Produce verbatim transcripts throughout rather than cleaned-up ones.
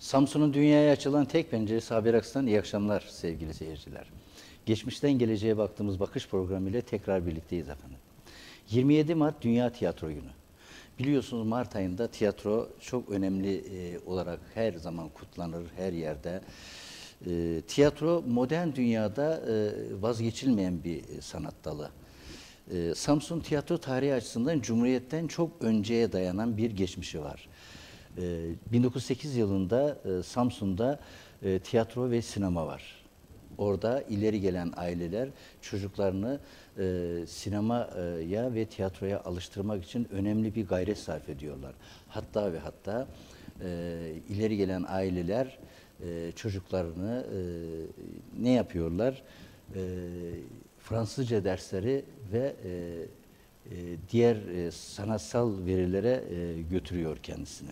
Samsun'un dünyaya açılan tek penceresi Haber Aks'tan iyi akşamlar sevgili seyirciler. Geçmişten geleceğe baktığımız bakış programı ile tekrar birlikteyiz efendim. yirmi yedi Mart Dünya Tiyatro Günü. Biliyorsunuz Mart ayında tiyatro çok önemli e, olarak her zaman kutlanır, her yerde. E, tiyatro modern dünyada e, vazgeçilmeyen bir sanat dalı. E, Samsun tiyatro tarihi açısından Cumhuriyet'ten çok önceye dayanan bir geçmişi var. bin dokuz yüz sekiz yılında Samsun'da tiyatro ve sinema var. Orada ileri gelen aileler çocuklarını sinemaya ve tiyatroya alıştırmak için önemli bir gayret sarf ediyorlar. Hatta ve hatta ileri gelen aileler çocuklarını ne yapıyorlar? Fransızca dersleri ve diğer sanatsal verilere götürüyor kendisini.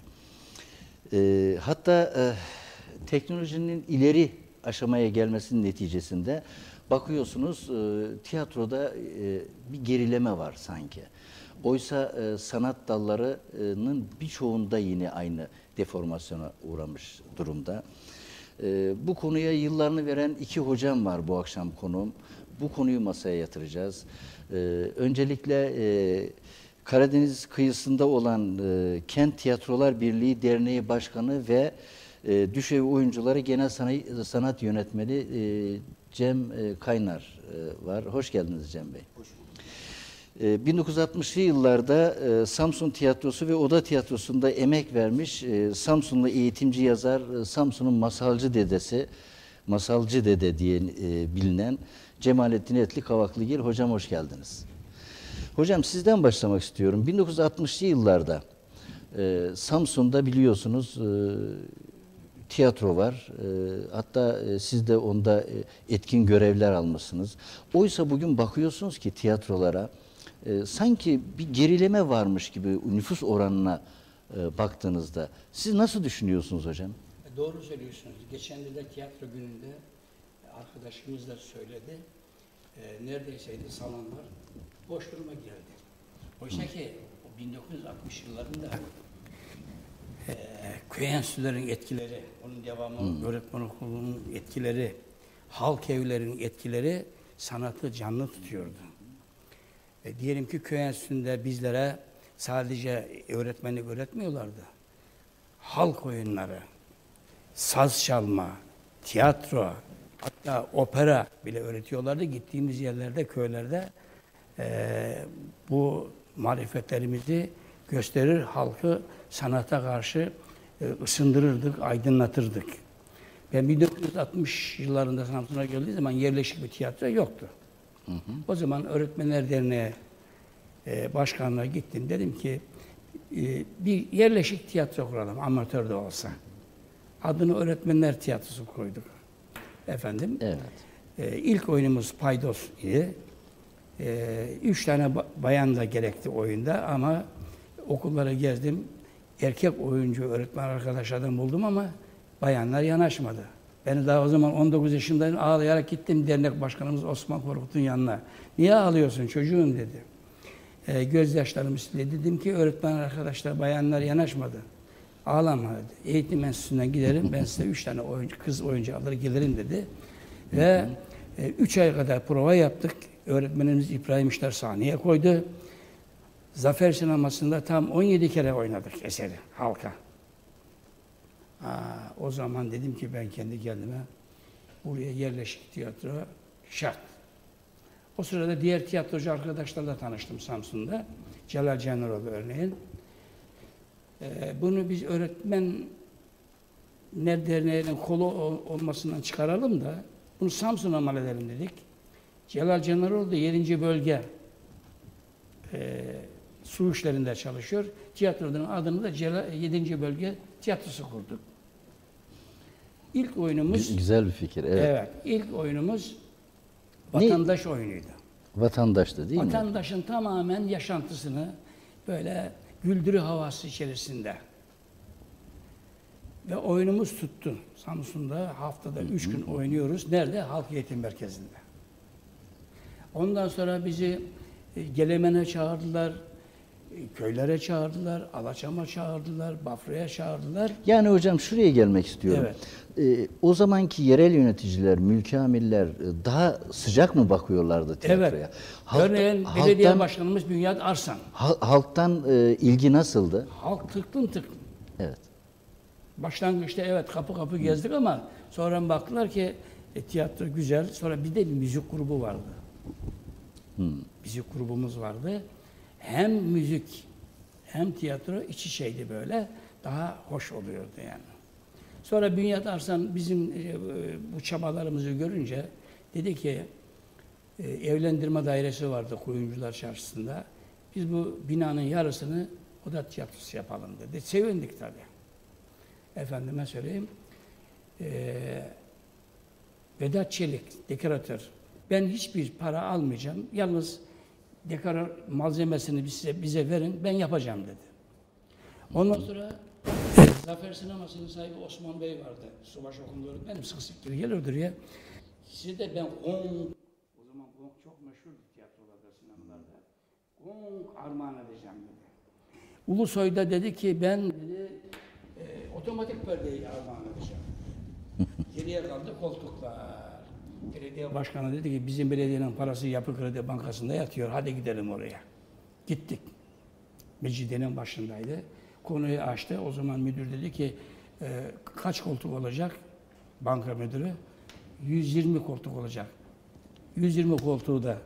E, hatta e, teknolojinin ileri aşamaya gelmesinin neticesinde bakıyorsunuz e, tiyatroda e, bir gerileme var sanki. Oysa e, sanat dallarının birçoğunda yine aynı deformasyona uğramış durumda. E, bu konuya yıllarını veren iki hocam var bu akşam konuğum. Bu konuyu masaya yatıracağız. E, öncelikle e, Karadeniz kıyısında olan e, Kent Tiyatrolar Birliği Derneği Başkanı ve e, Düşevi Oyuncuları Genel Sanat, Sanat Yönetmeni e, Cem e, Kaynar e, var. Hoş geldiniz Cem Bey. Hoş bulduk. E, bin dokuz yüz altmışlı yıllarda e, Samsun Tiyatrosu ve Oda Tiyatrosu'nda emek vermiş e, Samsunlu eğitimci yazar, e, Samsun'un masalcı dedesi, masalcı dede diye e, bilinen Cemalettin Etli Kavaklıgil. Hocam hoş geldiniz. Hocam sizden başlamak istiyorum. bin dokuz yüz altmışlı yıllarda e, Samsun'da biliyorsunuz e, tiyatro var. E, hatta e, siz de onda e, etkin görevler almışsınız. Oysa bugün bakıyorsunuz ki tiyatrolara e, sanki bir gerileme varmış gibi nüfus oranına e, baktığınızda. Siz nasıl düşünüyorsunuz hocam? E, doğru söylüyorsunuz. Geçen de tiyatro gününde arkadaşımız da söyledi. E, neredeyseydi salonlar boş duruma geldi. Oysa ki bin dokuz yüz altmış yıllarında e, köy enstitülerinin etkileri, onun devamı hmm. öğretmen okulunun etkileri, halk evlerinin etkileri sanatı canlı tutuyordu. E, diyelim ki köy enstitüsünde bizlere sadece öğretmenlik öğretmiyorlardı. Halk oyunları, saz çalma, tiyatro, hatta opera bile öğretiyorlardı. Gittiğimiz yerlerde, köylerde Ee, bu marifetlerimizi gösterir, halkı sanata karşı e, ısındırırdık, aydınlatırdık. Ben bin dokuz yüz altmış yıllarında Samsun'a geldiği zaman yerleşik bir tiyatro yoktu. Hı hı. O zaman Öğretmenler Derneği e, başkanlığa gittim. Dedim ki e, bir yerleşik tiyatro kuralım, amatör de olsa. Adını Öğretmenler Tiyatrosu koyduk. Efendim. Evet. E, ilk oyunumuz Paydos idi. Ee, üç tane bayan da gerekti oyunda ama okulları gezdim. Erkek oyuncu öğretmen arkadaşlardan buldum ama bayanlar yanaşmadı. Ben daha o zaman on dokuz yaşındayım, ağlayarak gittim dernek başkanımız Osman Korkut'un yanına. Niye ağlıyorsun çocuğum dedi. Ee, gözyaşlarımı sildi. Dedim ki öğretmen arkadaşlar bayanlar yanaşmadı. Ağlama dedi. Eğitim enstitüsünden giderim ben size üç tane oyuncu, kız oyuncu alır gelirim dedi. Ve e, üç ay kadar prova yaptık. Öğretmenimiz İbrahim İşler sahneye koydu. Zafer Sineması'nda tam on yedi kere oynadık eseri halka. Aa, o zaman dedim ki ben kendi kendime buraya yerleşik tiyatro şart. O sırada diğer tiyatrocu arkadaşlarla tanıştım Samsun'da. Celal Caneroğlu örneğin. Ee, bunu biz öğretmenler derneğinin kolu olmasından çıkaralım da bunu Samsun'a mal edelim dedik. Celal Caneroğlu da yedinci bölge e, su işlerinde çalışıyor. Tiyatronun adını da Celal, yedinci bölge tiyatrosu kurduk. İlk oyunumuz... Güzel bir fikir, evet. Evet, ilk oyunumuz vatandaş ne? oyunuydu. Vatandaştı değil Vatandaşın mi? Vatandaşın tamamen yaşantısını böyle güldürü havası içerisinde. Ve oyunumuz tuttu. Samsun'da haftada hı hı. üç gün oynuyoruz. Nerede? Halk Eğitim Merkezi'nde. Ondan sonra bizi e, Gelemen'e çağırdılar. köylere çağırdılar, Alaçam'a çağırdılar, Bafra'ya çağırdılar. Yani hocam şuraya gelmek istiyorum. Evet. Ee, o zamanki yerel yöneticiler, mülkamirler e, daha sıcak mı bakıyorlardı tiyatroya? Evet. Halk- Örneğin halktan- belediye başkanımız Bünyat Arslan. hal- halktan e, ilgi nasıldı? Halk tıklım tıklım. Evet. Başlangıçta evet kapı kapı gezdik ama sonra baktılar ki e, tiyatro güzel. Sonra bir de bir müzik grubu vardı. Müzik grubumuz vardı. Hem müzik hem tiyatro iç içeydi böyle. Daha hoş oluyordu yani. Sonra Bünyat Arslan bizim e, bu çabalarımızı görünce dedi ki e, evlendirme dairesi vardı Kuyumcular Çarşısı'nda. Biz bu binanın yarısını oda tiyatrosu yapalım dedi. Sevindik tabii. Efendime söyleyeyim. E, Vedat Çelik, dekoratör. Ben hiçbir para almayacağım. Yalnız dekor malzemesini bize, bize verin, ben yapacağım dedi. Ondan sonra Zafer Sineması'nın sahibi Osman Bey vardı. Subaşı okulunda öğretmenim, sık sık gelirdir ya. Size de ben Gong, o zaman Gong çok meşhurdu tiyatrolarda, sinemalarda. Gong armağan edeceğim dedi. Ulusoy'da dedi ki ben dedi, e, otomatik perdeyi armağan edeceğim. Geriye kaldı koltuklar. Belediye başkanı dedi ki bizim belediyenin parası Yapı Kredi Bankası'nda yatıyor. Hadi gidelim oraya. Gittik. Mecidiye'nin başındaydı. Konuyu açtı. O zaman müdür dedi ki e, kaç koltuk olacak? Banka müdürü. yüz yirmi koltuk olacak. yüz yirmi koltuğu da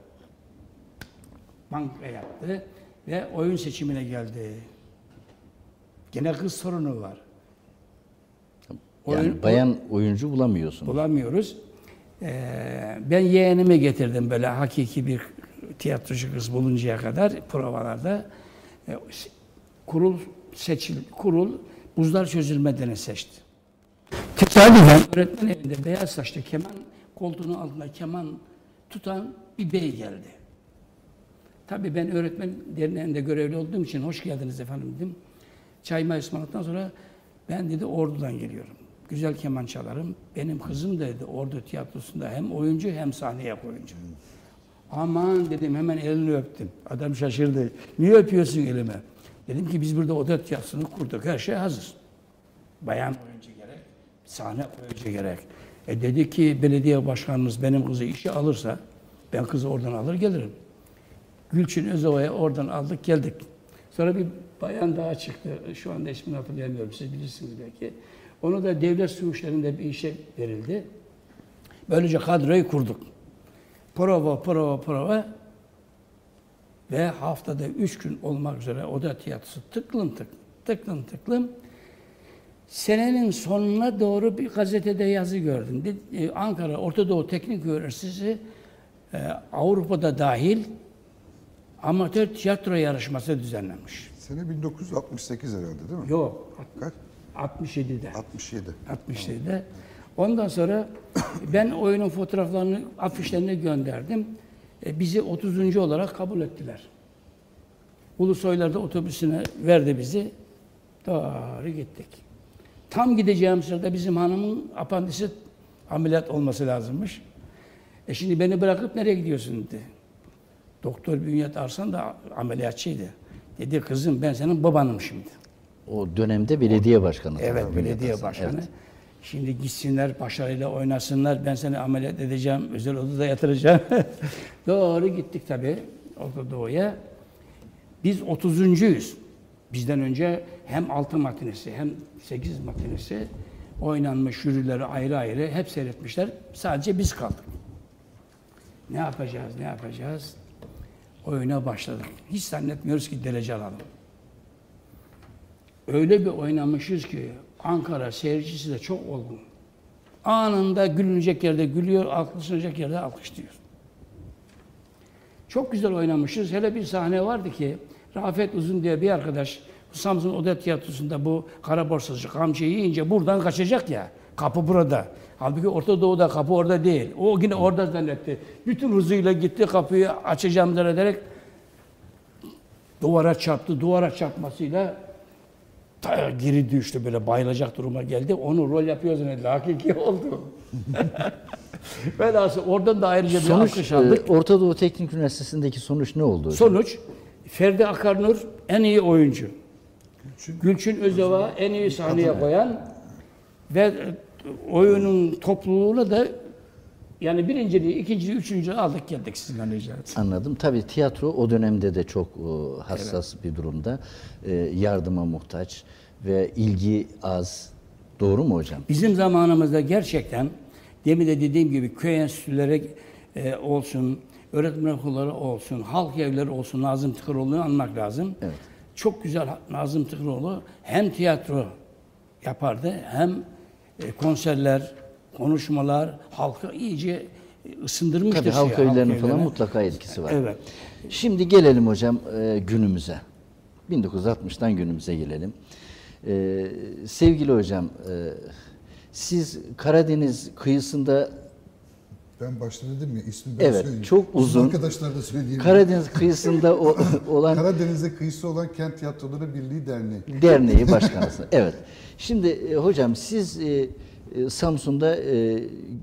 banka yaptı ve oyun seçimine geldi. Gene kız sorunu var. Yani Oyun- bayan oyuncu bulamıyorsunuz. Bulamıyoruz. Ee, ben yeğenimi getirdim böyle hakiki bir tiyatrocu kız buluncaya kadar provalarda. Ee, kurul seçil, kurul buzlar çözülmeden seçti. Tesadüfen öğretmen evinde beyaz saçlı keman koltuğunun altında keman tutan bir bey geldi. Tabii ben öğretmen derneğinde görevli olduğum için hoş geldiniz efendim dedim. Çayma ısmarladıktan sonra ben dedi ordudan geliyorum. Güzel keman çalarım. Benim kızım dedi Ordu Tiyatrosu'nda hem oyuncu hem sahneye oyuncu. Aman dedim hemen elini öptüm. Adam şaşırdı. Niye öpüyorsun elime? Dedim ki biz burada oda tiyatrosunu kurduk. Her şey hazır. Bayan oyuncu gerek, sahne oyuncu gerek. E dedi ki belediye başkanımız benim kızı işe alırsa ben kızı oradan alır gelirim. Gülçin Özova'ya oradan aldık geldik. Sonra bir bayan daha çıktı. Şu anda ismini hatırlayamıyorum. Siz bilirsiniz belki. Onu da devlet su işlerinde bir işe verildi. Böylece kadroyu kurduk. Prova, prova, prova ve haftada üç gün olmak üzere oda tiyatrosu tıklım tık, tıklım tıklım. Senenin sonuna doğru bir gazetede yazı gördüm. Dedi, Ankara Orta Doğu Teknik Üniversitesi e, Avrupa'da dahil amatör tiyatro yarışması düzenlenmiş. Sene bin dokuz yüz altmış sekiz herhalde değil mi? Yok. Kaç? altmış yedide. altmış yedi. altmış yedide. Ondan sonra ben oyunun fotoğraflarını, afişlerini gönderdim. E, bizi otuzuncu olarak kabul ettiler. Ulusoylar da otobüsüne verdi bizi. Doğru gittik. Tam gideceğim sırada bizim hanımın apandisit ameliyat olması lazımmış. E şimdi beni bırakıp nereye gidiyorsun dedi. Doktor Bünyat Arslan da ameliyatçıydı. Dedi kızım ben senin babanım şimdi. O dönemde belediye başkanı. Evet, tabii, belediye Bünyat Arslan. başkanı. Evet. Şimdi gitsinler, başarıyla oynasınlar, ben seni ameliyat edeceğim, özel odada yatıracağım. Doğru gittik tabii Orta Doğu'ya. Biz otuzuncuyuz. Bizden önce hem altı matinesi hem sekiz matinesi oynanmış, jürileri ayrı ayrı hep seyretmişler. Sadece biz kaldık. Ne yapacağız, ne yapacağız? Oyuna başladık. Hiç zannetmiyoruz ki derece alalım. Öyle bir oynamışız ki Ankara seyircisi de çok olgun. Anında gülünecek yerde gülüyor, alkışlanacak yerde alkışlıyor. Çok güzel oynamışız. Hele bir sahne vardı ki Rafet Uzun diye bir arkadaş Samsun Oda Tiyatrosu'nda bu kara borsacı kamçıyı yiyince buradan kaçacak ya. Kapı burada. Halbuki Orta Doğu'da kapı orada değil. O yine orada zannetti. Bütün hızıyla gitti kapıyı açacağım zannederek duvara çarptı. Duvara çarpmasıyla ta geri düştü, böyle bayılacak duruma geldi. Onu rol yapıyor zannediyor. Hakiki oldu. Velhasıl oradan da ayrıca bir Sonuç, alkış aldık. e, Orta Doğu Teknik Üniversitesi'ndeki sonuç ne oldu hocam? Sonuç Ferdi Akarnur en iyi oyuncu. Gülçin, Gülçin Özova en iyi sahneye koyan ve oyunun topluluğuyla da yani birinciliği, ikinciliği, üçüncülüğü aldık geldik sizden rica ederim. Anladım. Tabii tiyatro o dönemde de çok e, hassas evet. bir durumda. E, yardıma muhtaç ve ilgi az. Doğru mu hocam? Bizim zamanımızda gerçekten demin de dediğim gibi köy enstitüleri e, olsun, öğretmen okulları olsun, halk evleri olsun, Nazım Tıkıroğlu'nu anmak lazım. Evet. Çok güzel Nazım Tıkıroğlu hem tiyatro yapardı hem e, konserler, konuşmalar, halkı iyice ısındırmıştır. Tabii halk evlerinin halk falan evlerine. mutlaka etkisi var. Evet. Şimdi gelelim hocam e, günümüze. bin dokuz yüz altmıştan günümüze gelelim. E, sevgili hocam, e, siz Karadeniz kıyısında... Ben başta dedim ya ismi ben evet, söyleyeyim. çok uzun. Arkadaşlar da söyleyeyim. Karadeniz kıyısında o, olan... Karadeniz'e kıyısı olan Kent Tiyatroları Birliği Derneği. Derneği başkanısınız. Evet. Şimdi e, hocam siz e, e, Samsun'da e,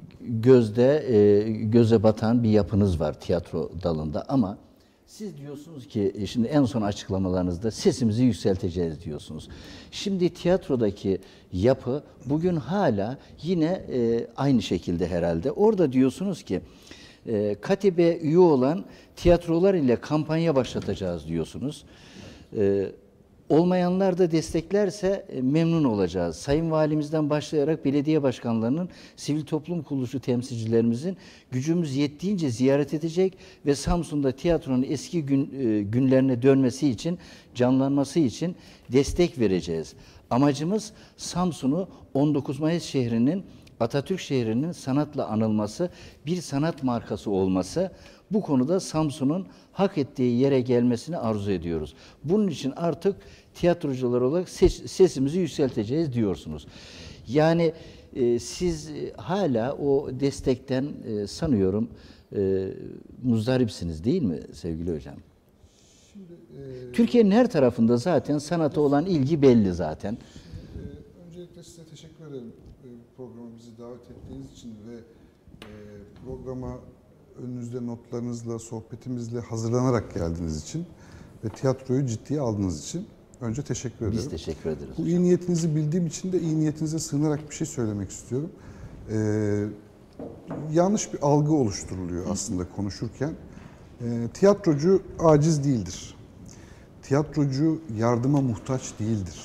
gözde e, göze batan bir yapınız var tiyatro dalında ama siz diyorsunuz ki e, şimdi en son açıklamalarınızda sesimizi yükselteceğiz diyorsunuz. Şimdi tiyatrodaki yapı bugün hala yine e, aynı şekilde herhalde. Orada diyorsunuz ki e, Katibe üye olan tiyatrolar ile kampanya başlatacağız diyorsunuz. E, Olmayanlar da desteklerse memnun olacağız. Sayın Valimizden başlayarak belediye başkanlarının, sivil toplum kuruluşu temsilcilerimizin gücümüz yettiğince ziyaret edecek ve Samsun'da tiyatronun eski gün, günlerine dönmesi için, canlanması için destek vereceğiz. Amacımız Samsun'u on dokuz Mayıs şehrinin, Atatürk şehrinin sanatla anılması, bir sanat markası olması. Bu konuda Samsun'un hak ettiği yere gelmesini arzu ediyoruz. Bunun için artık tiyatrocular olarak ses, sesimizi yükselteceğiz diyorsunuz. Yani e, siz hala o destekten e, sanıyorum e, muzdaripsiniz değil mi sevgili hocam? Şimdi, e, Türkiye'nin her tarafında zaten sanata olan ilgi belli zaten. Şimdi, e, öncelikle size teşekkür ederim e, programa bizi davet ettiğiniz için ve e, programa önünüzde notlarınızla, sohbetimizle hazırlanarak geldiğiniz için ve tiyatroyu ciddiye aldığınız için önce teşekkür ederim. Biz teşekkür ederiz. Bu iyi niyetinizi bildiğim için de iyi niyetinize sığınarak bir şey söylemek istiyorum. Ee, yanlış bir algı oluşturuluyor aslında konuşurken. Ee, tiyatrocu aciz değildir. Tiyatrocu yardıma muhtaç değildir.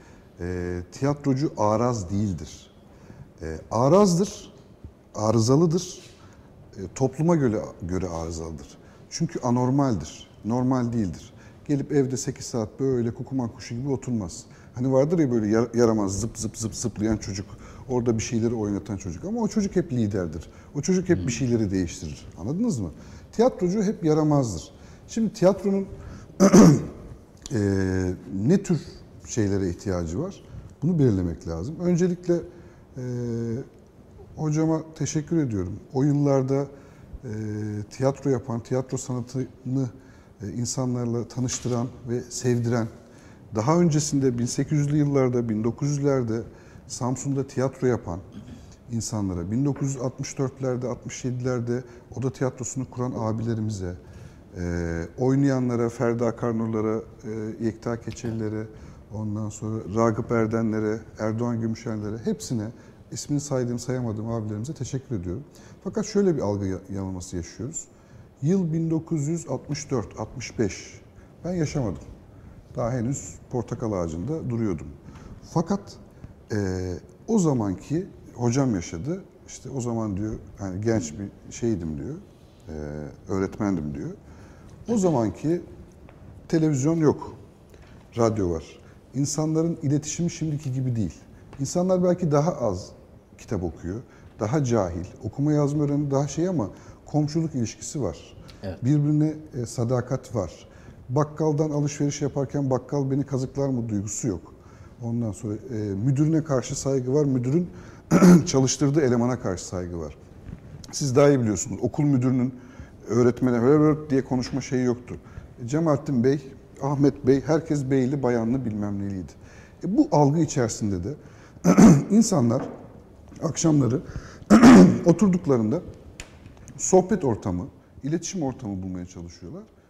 Ee, tiyatrocu araz değildir. Ee, arazdır, arızalıdır. Topluma göre göre arızalıdır. Çünkü anormaldir, normal değildir. Gelip evde sekiz saat böyle kukuman kuşu gibi oturmaz. Hani vardır ya böyle yaramaz zıp zıp zıp zıplayan çocuk, orada bir şeyleri oynatan çocuk ama o çocuk hep liderdir. O çocuk hep bir şeyleri değiştirir. Anladınız mı? Tiyatrocu hep yaramazdır. Şimdi tiyatronun e, ne tür şeylere ihtiyacı var? Bunu belirlemek lazım. Öncelikle e, hocama teşekkür ediyorum. O yıllarda e, tiyatro yapan, tiyatro sanatını e, insanlarla tanıştıran ve sevdiren, daha öncesinde bin sekiz yüzlü yıllarda, bin dokuz yüzlerde Samsun'da tiyatro yapan insanlara, bin dokuz yüz altmış dörtlerde, altmış yedilerde oda tiyatrosunu kuran abilerimize, e, oynayanlara, Ferdi Akarnurlara, e, Yekta Keçellilere, ondan sonra Ragıp Erdenlere, Erdoğan Gümüşerlere hepsine ismini saydığım sayamadığım abilerimize teşekkür ediyorum. Fakat şöyle bir algı yanılması yaşıyoruz. Yıl bin dokuz yüz altmış dört altmış beş. Ben yaşamadım. Daha henüz portakal ağacında duruyordum. Fakat e, o zamanki hocam yaşadı. İşte o zaman diyor, yani genç bir şeydim diyor, e, öğretmendim diyor. O zamanki televizyon yok, radyo var. İnsanların iletişimi şimdiki gibi değil. İnsanlar belki daha az kitap okuyor, daha cahil, okuma yazma öğreni daha şey ama komşuluk ilişkisi var. Evet. Birbirine e, sadakat var. Bakkaldan alışveriş yaparken bakkal beni kazıklar mı duygusu yok. Ondan sonra e, müdürüne karşı saygı var, müdürün çalıştırdığı elemana karşı saygı var. Siz daha iyi biliyorsunuz, okul müdürünün öğretmene öyle diye konuşma şeyi yoktu. E, Cemalettin Bey, Ahmet Bey, herkes beyli, bayanlı bilmem neliydi. E, bu algı içerisinde de insanlar akşamları oturduklarında sohbet ortamı, iletişim ortamı bulmaya çalışıyorlar.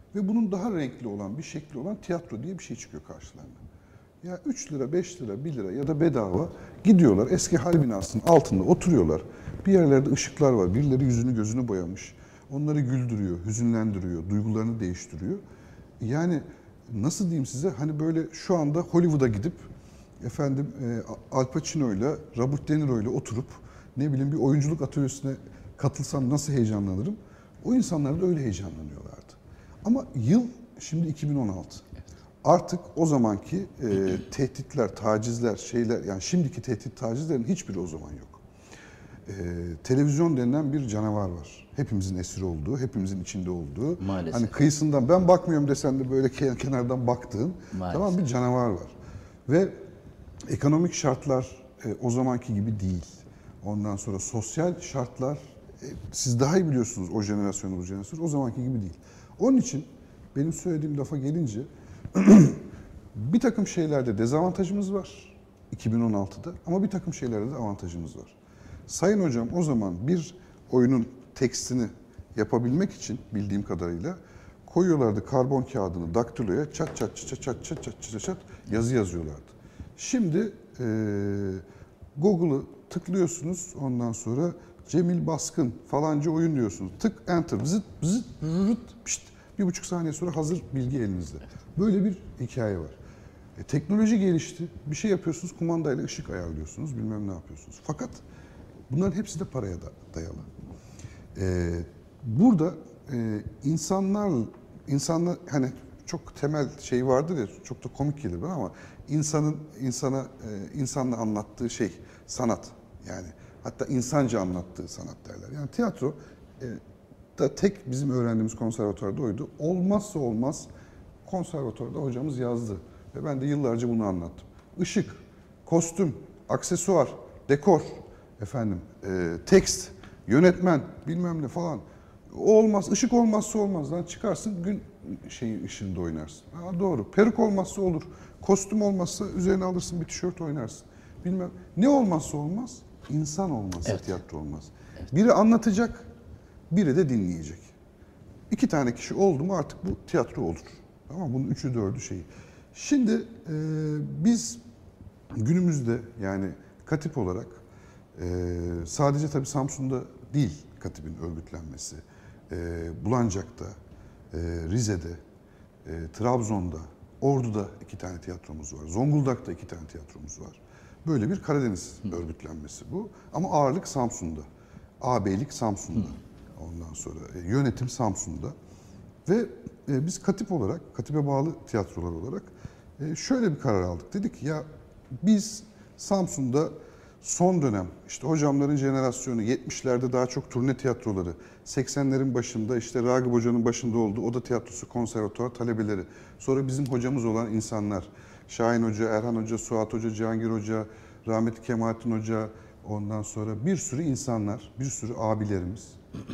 Ve bunun daha renkli olan bir şekli olan tiyatro diye bir şey çıkıyor karşılarına. Ya üç lira, beş lira, bir lira ya da bedava gidiyorlar eski hal binasının altında oturuyorlar. Bir yerlerde ışıklar var, birileri yüzünü gözünü boyamış. Onları güldürüyor, hüzünlendiriyor, duygularını değiştiriyor. Yani nasıl diyeyim size, hani böyle şu anda Hollywood'a gidip efendim e, Al Pacino ile Robert De Niro ile oturup ne bileyim bir oyunculuk atölyesine katılsam nasıl heyecanlanırım? O insanlar da öyle heyecanlanıyorlardı. Ama yıl şimdi iki bin on altı. Artık o zamanki e, tehditler, tacizler, şeyler, yani şimdiki tehdit tacizlerin hiçbiri o zaman yok. E, televizyon denilen bir canavar var. Hepimizin esiri olduğu, hepimizin içinde olduğu. Maalesef. Hani kıyısından ben bakmıyorum desen de böyle kenardan baktığın tamam bir canavar var. Ve ekonomik şartlar e, o zamanki gibi değil. Ondan sonra sosyal şartlar, e, siz daha iyi biliyorsunuz o jenerasyonu, bu jenerasyonu, o zamanki gibi değil. Onun için benim söylediğim lafa gelince bir takım şeylerde dezavantajımız var iki bin on altıda ama bir takım şeylerde de avantajımız var. Sayın hocam o zaman bir oyunun tekstini yapabilmek için bildiğim kadarıyla koyuyorlardı karbon kağıdını daktiloya çat çat çat çat çat çat çat çat çat yazı yazıyorlardı. Şimdi e, Google'ı tıklıyorsunuz, ondan sonra Cemil Baskın falanca oyun diyorsunuz. Tık enter zıt zıt zıt pişt. Bir buçuk saniye sonra hazır bilgi elinizde. Böyle bir hikaye var. E, teknoloji gelişti. Bir şey yapıyorsunuz, kumandayla ışık ayarlıyorsunuz, bilmem ne yapıyorsunuz. Fakat bunların hepsi de paraya da dayalı. E, burada e, insanlar, insanlar hani çok temel şey vardır ya, çok da komik gelir bana ama insanın insana e, insanla anlattığı şey sanat. Yani hatta insanca anlattığı sanat derler. Yani tiyatro e, da tek bizim öğrendiğimiz konservatuvarda oydu. Olmazsa olmaz konservatuvarda hocamız yazdı. Ve ben de yıllarca bunu anlattım. Işık, kostüm, aksesuar, dekor, efendim, e, tekst, yönetmen, bilmem ne falan. O olmaz, ışık olmazsa olmaz. Lan çıkarsın gün şeyi ışığında oynarsın. Ha, doğru. Peruk olmazsa olur. Kostüm olmazsa üzerine alırsın bir tişört oynarsın. Bilmem. Ne olmazsa olmaz? İnsan olmazsa evet. Tiyatro olmaz. Evet. Biri anlatacak, biri de dinleyecek. İki tane kişi oldu mu artık bu tiyatro olur. Ama bunun üçü dördü şeyi. Şimdi e, biz günümüzde yani Katip olarak e, sadece tabii Samsun'da değil Katip'in örgütlenmesi. E, Bulancak'ta, e, Rize'de, e, Trabzon'da, Ordu'da iki tane tiyatromuz var. Zonguldak'ta iki tane tiyatromuz var. Böyle bir Karadeniz Hı. örgütlenmesi bu. Ama ağırlık Samsun'da. Ağabeylik Samsun'da. Hı. Ondan sonra e, yönetim Samsun'da. Ve e, biz Katip olarak, Katip'e bağlı tiyatrolar olarak e, şöyle bir karar aldık. Dedik ya biz Samsun'da son dönem, işte hocamların jenerasyonu, yetmişlerde daha çok turne tiyatroları, seksenlerin başında işte Ragıp Hoca'nın başında olduğu Oda Tiyatrosu, konservatuvar talebeleri, sonra bizim hocamız olan insanlar, Şahin Hoca, Erhan Hoca, Suat Hoca, Cihangir Hoca, rahmetli Kemalettin Hoca, ondan sonra bir sürü insanlar, bir sürü abilerimiz.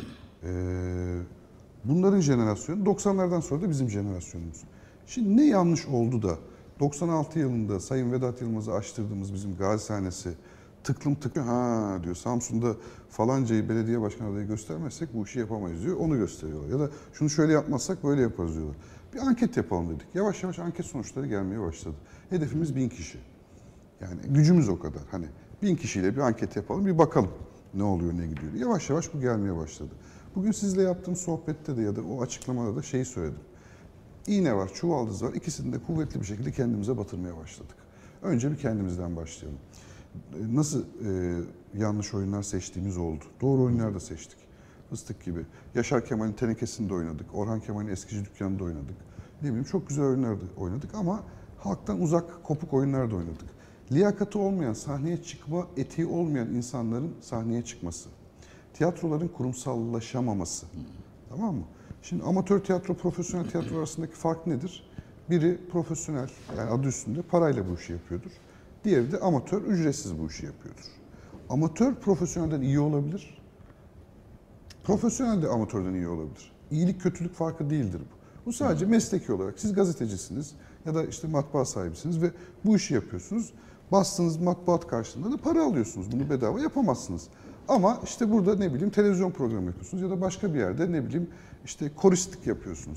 Ee, bunların jenerasyonu, doksanlardan sonra da bizim jenerasyonumuz. Şimdi ne yanlış oldu da doksan altı yılında Sayın Vedat Yılmaz'ı açtırdığımız bizim Gazi sahnesi tıklım tıklım ha diyor Samsun'da falancayı belediye başkanı adayı göstermezsek bu işi yapamayız diyor. Onu gösteriyorlar. Ya da şunu şöyle yapmazsak böyle yaparız diyorlar. Bir anket yapalım dedik. Yavaş yavaş anket sonuçları gelmeye başladı. Hedefimiz bin kişi. Yani gücümüz o kadar. Hani bin kişiyle bir anket yapalım, bir bakalım ne oluyor, ne gidiyor. Yavaş yavaş bu gelmeye başladı. Bugün sizle yaptığım sohbette de ya da o açıklamada da şeyi söyledim. İğne var, çuvaldız var. İkisini de kuvvetli bir şekilde kendimize batırmaya başladık. Önce bir kendimizden başlayalım. Nasıl e, yanlış oyunlar seçtiğimiz oldu. Doğru oyunlar da seçtik. Fıstık gibi. Yaşar Kemal'in Tenekesi'nde oynadık. Orhan Kemal'in Eskici Dükkanı'nda oynadık. Ne bileyim çok güzel oyunlar da oynadık ama halktan uzak, kopuk oyunlar da oynadık. Liyakati olmayan, sahneye çıkma etiği olmayan insanların sahneye çıkması. Tiyatroların kurumsallaşamaması. Hmm. Tamam mı? Şimdi amatör tiyatro, profesyonel tiyatro arasındaki fark nedir? Biri profesyonel, yani adı üstünde parayla bu işi yapıyordur. Diğeri de amatör, ücretsiz bu işi yapıyordur. Amatör profesyonelden iyi olabilir. Profesyonel de amatörden iyi olabilir. İyilik kötülük farkı değildir bu. Bu sadece mesleki olarak. Siz gazetecisiniz ya da işte matbaa sahibisiniz ve bu işi yapıyorsunuz. Bastığınız matbuat karşılığında da para alıyorsunuz. Bunu bedava yapamazsınız. Ama işte burada ne bileyim televizyon programı yapıyorsunuz ya da başka bir yerde ne bileyim işte koristlik yapıyorsunuz.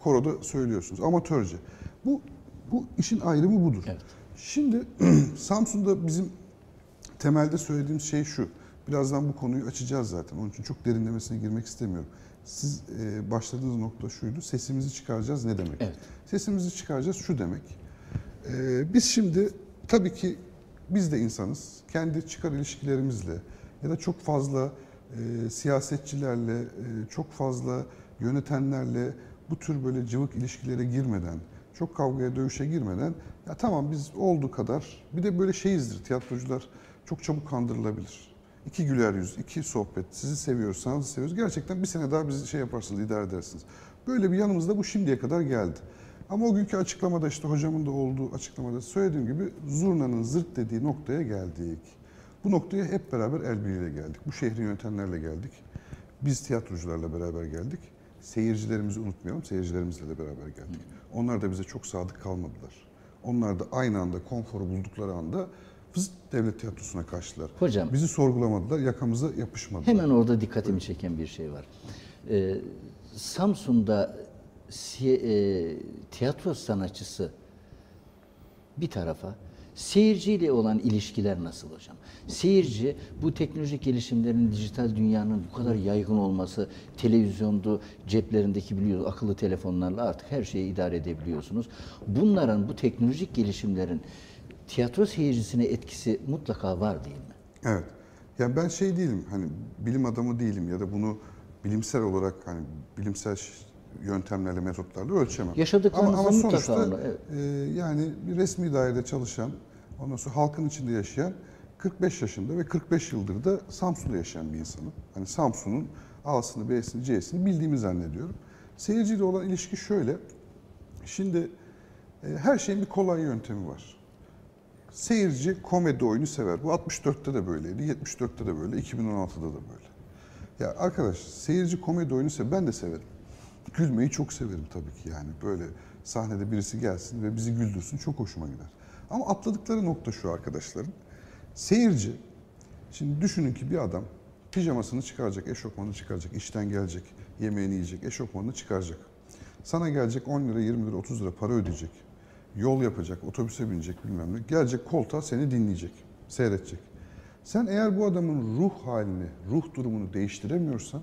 koroda söylüyorsunuz. Amatörce. Bu bu işin ayrımı budur. Evet. Şimdi Samsun'da bizim temelde söylediğimiz şey şu. Birazdan bu konuyu açacağız zaten. Onun için çok derinlemesine girmek istemiyorum. Siz e, başladığınız nokta şuydu. Sesimizi çıkaracağız ne demek? Evet. Sesimizi çıkaracağız şu demek. E, biz şimdi tabii ki biz de insanız. Kendi çıkar ilişkilerimizle ya da çok fazla e, siyasetçilerle, e, çok fazla yönetenlerle bu tür böyle cıvık ilişkilere girmeden, çok kavgaya, dövüşe girmeden ya tamam biz olduğu kadar, bir de böyle şeyizdir tiyatrocular, çok çabuk kandırılabilir. İki güler yüz, iki sohbet, sizi seviyoruz, sanatı seviyoruz. Gerçekten bir sene daha bizi şey yaparsınız, idare edersiniz. Böyle bir yanımızda bu şimdiye kadar geldi. Ama o günkü açıklamada, işte hocamın da olduğu açıklamada söylediğim gibi zurnanın zırt dediği noktaya geldik. Bu noktaya hep beraber el birliğiyle geldik. Bu şehri yönetenlerle geldik. Biz tiyatrocularla beraber geldik. Seyircilerimizi unutmayalım, seyircilerimizle de beraber geldik. Onlar da bize çok sadık kalmadılar. Onlar da aynı anda konforu buldukları anda fıst devlet tiyatrosuna kaçtılar. Hocam, bizi sorgulamadılar, yakamıza yapışmadılar. Hemen orada dikkatimi çeken bir şey var. Ee, Samsun'da e, tiyatro sanatçısı bir tarafa, seyirciyle olan ilişkiler nasıl hocam? Seyirci bu teknolojik gelişimlerin, dijital dünyanın bu kadar yaygın olması, televizyonda, ceplerindeki biliyorsunuz akıllı telefonlarla artık her şeyi idare edebiliyorsunuz. Bunların, bu teknolojik gelişimlerin tiyatro seyircisine etkisi mutlaka var değil mi? Evet. Yani ben şey değilim, hani bilim adamı değilim ya da bunu bilimsel olarak hani bilimsel yöntemlerle, metotlarla ölçemem. Yaşadıklarınızda ama, ama mutlaka sonuçta onu, evet. e, yani bir resmi dairede çalışan, ondan sonra halkın içinde yaşayan, kırk beş yaşında ve kırk beş yıldır da Samsun'da yaşayan bir insanım. Hani Samsun'un A'sını, B'sini, C'sini bildiğimi zannediyorum. Seyirciyle olan ilişki şöyle. Şimdi e, her şeyin bir kolay yöntemi var. Seyirci komedi oyunu sever. Bu altmış dörtte de böyleydi, yetmiş dörtte de böyle, iki bin on altıda da böyle. Ya arkadaş, seyirci komedi oyunu sever. Ben de severim. Gülmeyi çok severim tabii ki yani. Böyle sahnede birisi gelsin ve bizi güldürsün, çok hoşuma gider. Ama atladıkları nokta şu arkadaşların. Seyirci, şimdi düşünün ki bir adam pijamasını çıkaracak, eşofmanını çıkaracak, işten gelecek, yemeğini yiyecek, eşofmanını çıkaracak. Sana gelecek on lira, yirmi lira, otuz lira para ödeyecek. Yol yapacak, otobüse binecek bilmem ne. Gelecek koltuğa seni dinleyecek, seyredecek. Sen eğer bu adamın ruh halini, ruh durumunu değiştiremiyorsan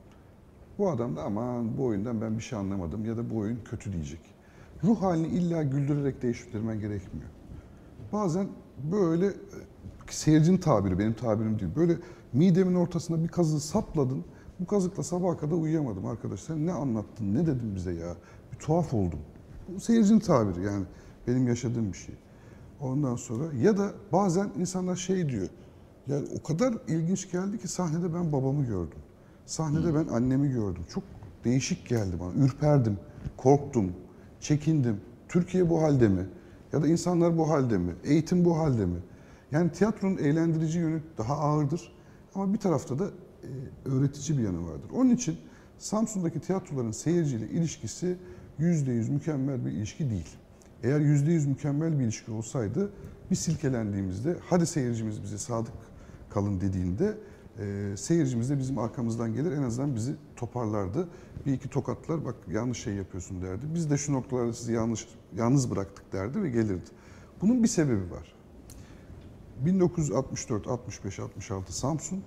bu adam da aman bu oyundan ben bir şey anlamadım ya da bu oyun kötü diyecek. Ruh halini illa güldürerek değiştirmen gerekmiyor. Bazen böyle seyircinin tabiri, benim tabirim değil. Böyle midemin ortasına bir kazığı sapladın. Bu kazıkla sabaha kadar uyuyamadım arkadaş. Sen ne anlattın, ne dedin bize ya? Bir tuhaf oldum. Bu seyircinin tabiri yani benim yaşadığım bir şey. Ondan sonra ya da bazen insanlar şey diyor. Yani o kadar ilginç geldi ki sahnede ben babamı gördüm. Sahnede ben annemi gördüm. Çok değişik geldi bana. Ürperdim, korktum, çekindim. Türkiye bu halde mi? Ya da insanlar bu halde mi? Eğitim bu halde mi? Yani tiyatronun eğlendirici yönü daha ağırdır. Ama bir tarafta da e, öğretici bir yanı vardır. Onun için Samsun'daki tiyatroların seyirciyle ilişkisi yüzde yüz mükemmel bir ilişki değil. Eğer yüzde yüz mükemmel bir ilişki olsaydı bir silkelendiğimizde hadi seyircimiz bize sadık kalın dediğinde e, seyircimiz de bizim arkamızdan gelir en azından bizi toparlardı. Bir iki tokatlar bak yanlış şey yapıyorsun derdi. Biz de şu noktalarda sizi yanlış yalnız bıraktık derdi ve gelirdi. Bunun bir sebebi var. bin dokuz yüz altmış dört, altmış beş, altmış altı Samsun,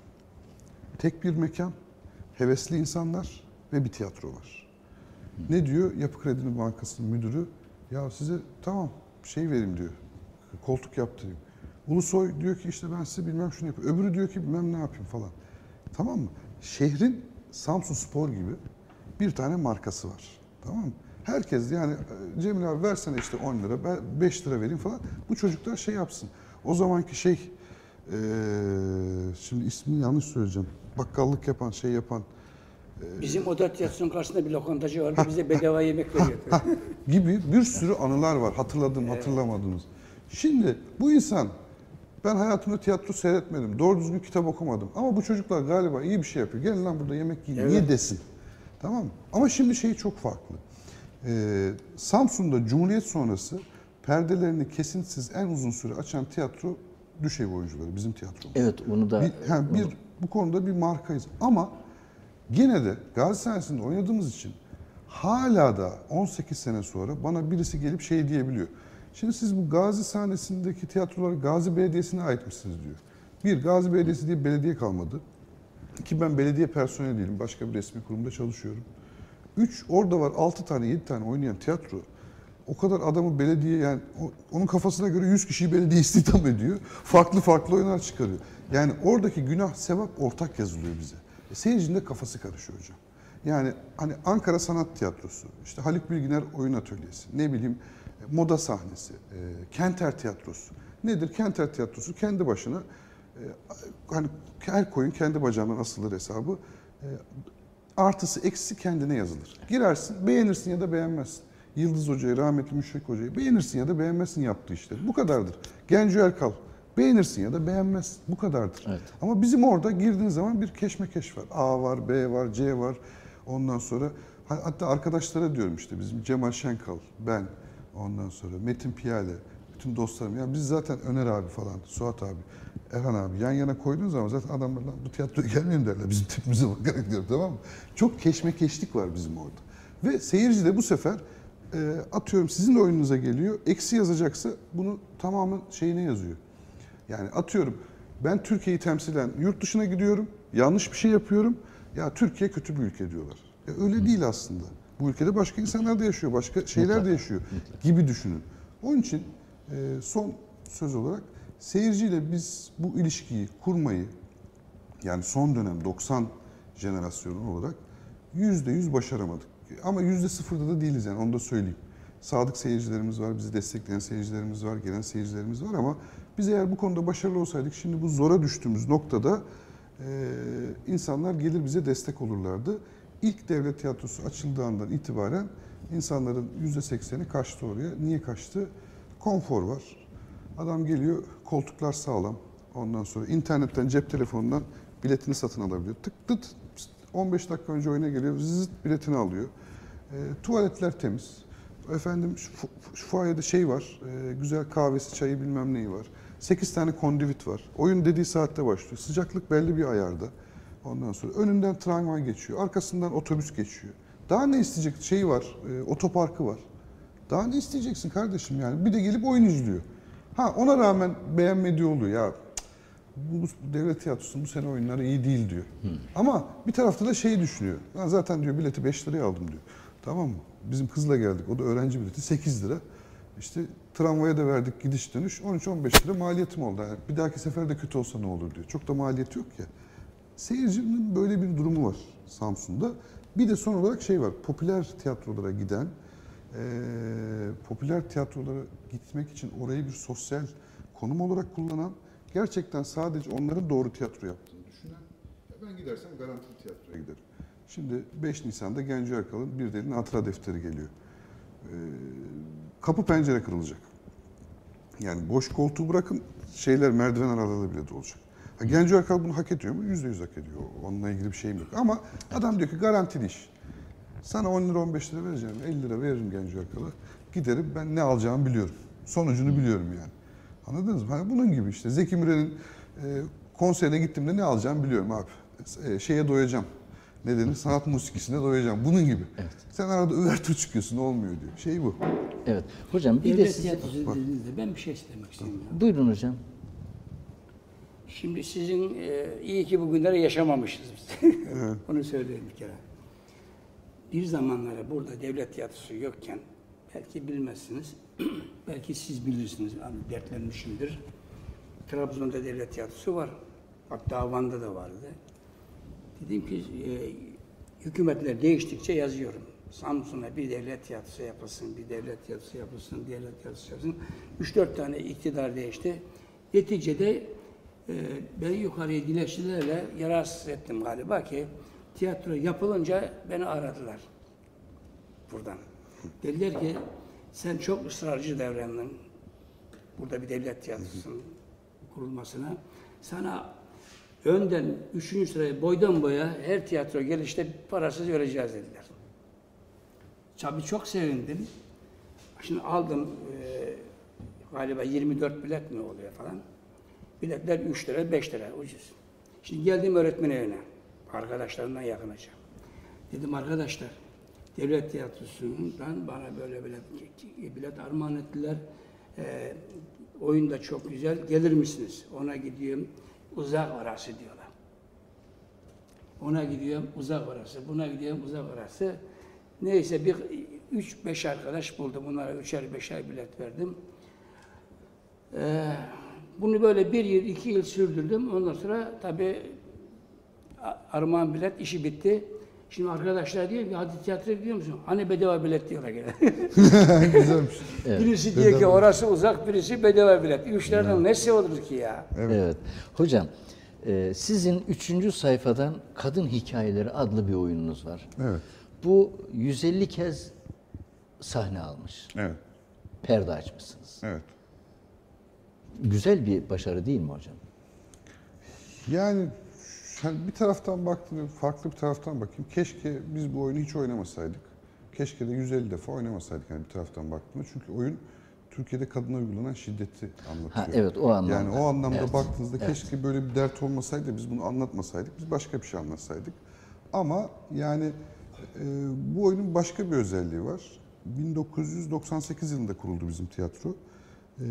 tek bir mekan, hevesli insanlar ve bir tiyatro var. Ne diyor Yapı Kredi Bankası'nın müdürü? Ya size tamam şey vereyim diyor, koltuk yaptırayım. Ulusoy diyor ki işte ben size bilmem şunu yapayım. Öbürü diyor ki bilmem ne yapayım falan. Tamam mı? Şehrin Samsun Spor gibi bir tane markası var. Tamam mı? Herkes yani Cemil abi versene işte on lira, beş lira vereyim falan. Bu çocuklar şey yapsın. O zamanki şey, e, şimdi ismini yanlış söyleyeceğim. Bakkallık yapan, şey yapan. E, Bizim Oda Tiyatrosu'nun karşısında bir lokantacı vardı. Bize bedava yemek veriyordu. Gibi bir sürü anılar var. Hatırladım, evet. Hatırlamadığımız. Şimdi bu insan, ben hayatımda tiyatro seyretmedim. Doğru düzgün kitap okumadım. Ama bu çocuklar galiba iyi bir şey yapıyor. Gelin lan burada yemek yiyin. Evet. Niye desin? Tamam mı? Ama şimdi şey çok farklı. Ee, Samsun'da Cumhuriyet sonrası perdelerini kesintisiz en uzun süre açan tiyatro Düşev oyuncuları, bizim tiyatromuz. Evet, onu da... Bir, yani bir, bu konuda bir markayız. Ama gene de Gazi sahnesinde oynadığımız için hala da on sekiz sene sonra bana birisi gelip şey diyebiliyor. Şimdi siz bu Gazi sahnesindeki tiyatrolar Gazi Belediyesi'ne ait misiniz diyor. Bir, Gazi Belediyesi diye belediye kalmadı. İki, ben belediye personeli değilim. Başka bir resmi kurumda çalışıyorum. Üç, orada var altı tane, yedi tane oynayan tiyatro. O kadar adamı belediye, yani onun kafasına göre yüz kişiyi belediye istihdam ediyor. Farklı farklı oyunlar çıkarıyor. Yani oradaki günah sevap ortak yazılıyor bize. E, seyircinin de kafası karışıyor hocam. Yani hani Ankara Sanat Tiyatrosu, işte Haluk Bilginer Oyun Atölyesi, ne bileyim moda sahnesi, e, Kenter Tiyatrosu. Nedir? Kenter Tiyatrosu kendi başına, e, hani her koyun kendi bacağından asılır hesabı. E, artısı eksisi kendine yazılır. Girersin, beğenirsin ya da beğenmezsin. Yıldız Hoca'yı, rahmetli Müşfik Hoca'yı beğenirsin ya da beğenmezsin yaptığı işleri. Bu kadardır. Genco Erkal, beğenirsin ya da beğenmezsin. Bu kadardır. Evet. Ama bizim orada girdiğin zaman bir keşmekeş var. A var, B var, C var. Ondan sonra hatta arkadaşlara diyorum, işte bizim Cemal Şenkal, ben, ondan sonra Metin Piyale, bütün dostlarım. Ya biz zaten Öner abi falan, Suat abi, Erhan abi yan yana koyduğunuz zaman zaten adamlar lan bu tiyatroya gelmeyin derler. Bizim tipimize bakarak diyorum, tamam mı? Çok keşmekeşlik var bizim orada. Ve seyirci de bu sefer e, atıyorum sizin de oyununuza geliyor. Eksi yazacaksa bunu tamamen şeyine yazıyor. Yani atıyorum ben Türkiye'yi temsilen yurt dışına gidiyorum. Yanlış bir şey yapıyorum. Ya Türkiye kötü bir ülke diyorlar. Ya öyle değil aslında. Bu ülkede başka insanlar da yaşıyor, başka şeyler de yaşıyor gibi düşünün. Onun için e, son söz olarak seyirciyle biz bu ilişkiyi kurmayı, yani son dönem doksan jenerasyonu olarak yüzde yüz başaramadık. Ama yüzde sıfırda da değiliz, yani onu da söyleyeyim. Sadık seyircilerimiz var, bizi destekleyen seyircilerimiz var, gelen seyircilerimiz var ama biz eğer bu konuda başarılı olsaydık şimdi bu zora düştüğümüz noktada e, insanlar gelir bize destek olurlardı. İlk devlet tiyatrosu açıldığı andan itibaren insanların yüzde sekseni kaçtı oraya. Niye kaçtı? Konfor var. Adam geliyor, koltuklar sağlam. Ondan sonra internetten, cep telefonundan biletini satın alabiliyor. Tık tık, on beş dakika önce oyuna geliyor, zıt biletini alıyor. E, tuvaletler temiz. Efendim şu, şu fuayede şey var, e, güzel kahvesi, çayı bilmem neyi var. sekiz tane kondivit var. Oyun dediği saatte başlıyor. Sıcaklık belli bir ayarda. Ondan sonra önünden tramvay geçiyor, arkasından otobüs geçiyor. Daha ne isteyecek şeyi var, e, otoparkı var. Daha ne isteyeceksin kardeşim yani? Bir de gelip oyun izliyor. Ha ona rağmen beğenmediği oluyor ya. Bu, bu devlet tiyatrosunun bu sene oyunları iyi değil diyor. Hmm. Ama bir tarafta da şeyi düşünüyor. Ya zaten diyor bileti beş liraya aldım diyor. Tamam mı? Bizim kızla geldik. O da öğrenci bileti sekiz lira. İşte tramvaya da verdik gidiş dönüş. on üç on beş lira maliyetim oldu. Yani bir dahaki sefer de kötü olsa ne olur diyor. Çok da maliyeti yok ya. Seyircinin böyle bir durumu var Samsun'da. Bir de son olarak şey var. Popüler tiyatrolara giden, e, popüler tiyatrolara gitmek için orayı bir sosyal konum olarak kullanan, gerçekten sadece onların doğru tiyatro yaptığını düşünen, ya ben gidersem garantili tiyatroya giderim. Şimdi beş Nisan'da Genco Erkal'ın Bir Delinin Hatıra Defteri geliyor. Ee, kapı pencere kırılacak. Yani boş koltuğu bırakın, şeyler merdiven araları bile dolacak. Ha, Genco Erkal bunu hak ediyor mu? Yüzde yüz hak ediyor. Onunla ilgili bir şeyim yok. Ama adam diyor ki garantili iş. Sana on lira on beş lira vereceğim, elli lira veririm Genco Erkal'a. Giderim, ben ne alacağımı biliyorum. Sonucunu biliyorum yani. Anladınız mı? Hani bunun gibi işte Zeki Müren'in e, konserine gittiğimde ne alacağımı biliyorum abi. E, şeye doyacağım. Ne denir? Sanat musikisine doyacağım. Bunun gibi. Evet. Sen arada üvertür çıkıyorsun, olmuyor diyor. Şey bu. Evet. Hocam bir devlet de siz... tiyatrosu dediğinizde ben bir şey istemek istiyorum. Ya. Buyurun hocam. Şimdi sizin e, iyi ki bugünleri yaşamamışız biz. Evet. Onu söyleyeyim bir kere. Bir zamanlara burada devlet tiyatrosu yokken, belki bilmezsiniz, belki siz bilirsiniz, hani dertlenmişimdir. Trabzon'da devlet tiyatrosu var. Hatta Van'da da vardı. Dedim ki e, hükümetler değiştikçe yazıyorum. Samsun'a bir devlet tiyatrosu yapılsın, bir devlet tiyatrosu yapılsın, devlet tiyatrosu yapılsın. Üç dört tane iktidar değişti. Neticede e, ben yukarıya dilekçelerle yararsız ettim galiba ki tiyatro yapılınca beni aradılar buradan. Dediler ki sen çok ısrarcı davrandın burada bir devlet tiyatrosunun kurulmasına. Sana önden üçüncü sırayı boydan boya her tiyatro gelişte parasız vereceğiz dediler. Tabii çok sevindim. Şimdi aldım e, galiba yirmi dört bilet mi oluyor falan. Biletler üç lira beş lira ucuz. Şimdi geldim öğretmen evine. Arkadaşlarımdan yakınacağım. Dedim arkadaşlar Devlet Tiyatrosu'ndan bana böyle böyle bilet armağan ettiler. E, oyun da çok güzel, gelir misiniz? Ona gidiyorum, uzak orası diyorlar. Ona gidiyorum, uzak orası. Buna gidiyorum, uzak orası. Neyse bir üç beş arkadaş buldum. Bunlara üçer beşer bilet verdim. Ee, bunu böyle bir yıl, iki yıl sürdürdüm. Ondan sonra tabii armağan bilet işi bitti. Şimdi arkadaşlar diyor ki hadi tiyatroya gidiyor musun? Hani bedava bilet diyorlar gene. Güzelmiş. Evet. Birisi diyor ki orası uzak, birisi bedava bilet. Üçlerden evet. Nesi olur ki ya? Evet. evet. Hocam, e, sizin üçüncü sayfadan Kadın Hikayeleri adlı bir oyununuz var. Evet. Bu yüz elli kez sahne almış. Evet. Perde açmışsınız. Evet. Güzel bir başarı değil mi hocam? Yani bir taraftan baktığında farklı bir taraftan bakayım. Keşke biz bu oyunu hiç oynamasaydık. Keşke de yüz elli defa oynamasaydık yani bir taraftan baktığında. Çünkü oyun Türkiye'de kadına uygulanan şiddeti anlatıyor. Ha, evet o anlamda. Yani o anlamda evet. baktığınızda evet. keşke böyle bir dert olmasaydı biz bunu anlatmasaydık. Biz başka bir şey anlatsaydık. Ama yani e, bu oyunun başka bir özelliği var. bin dokuz yüz doksan sekiz yılında kuruldu bizim tiyatro. E,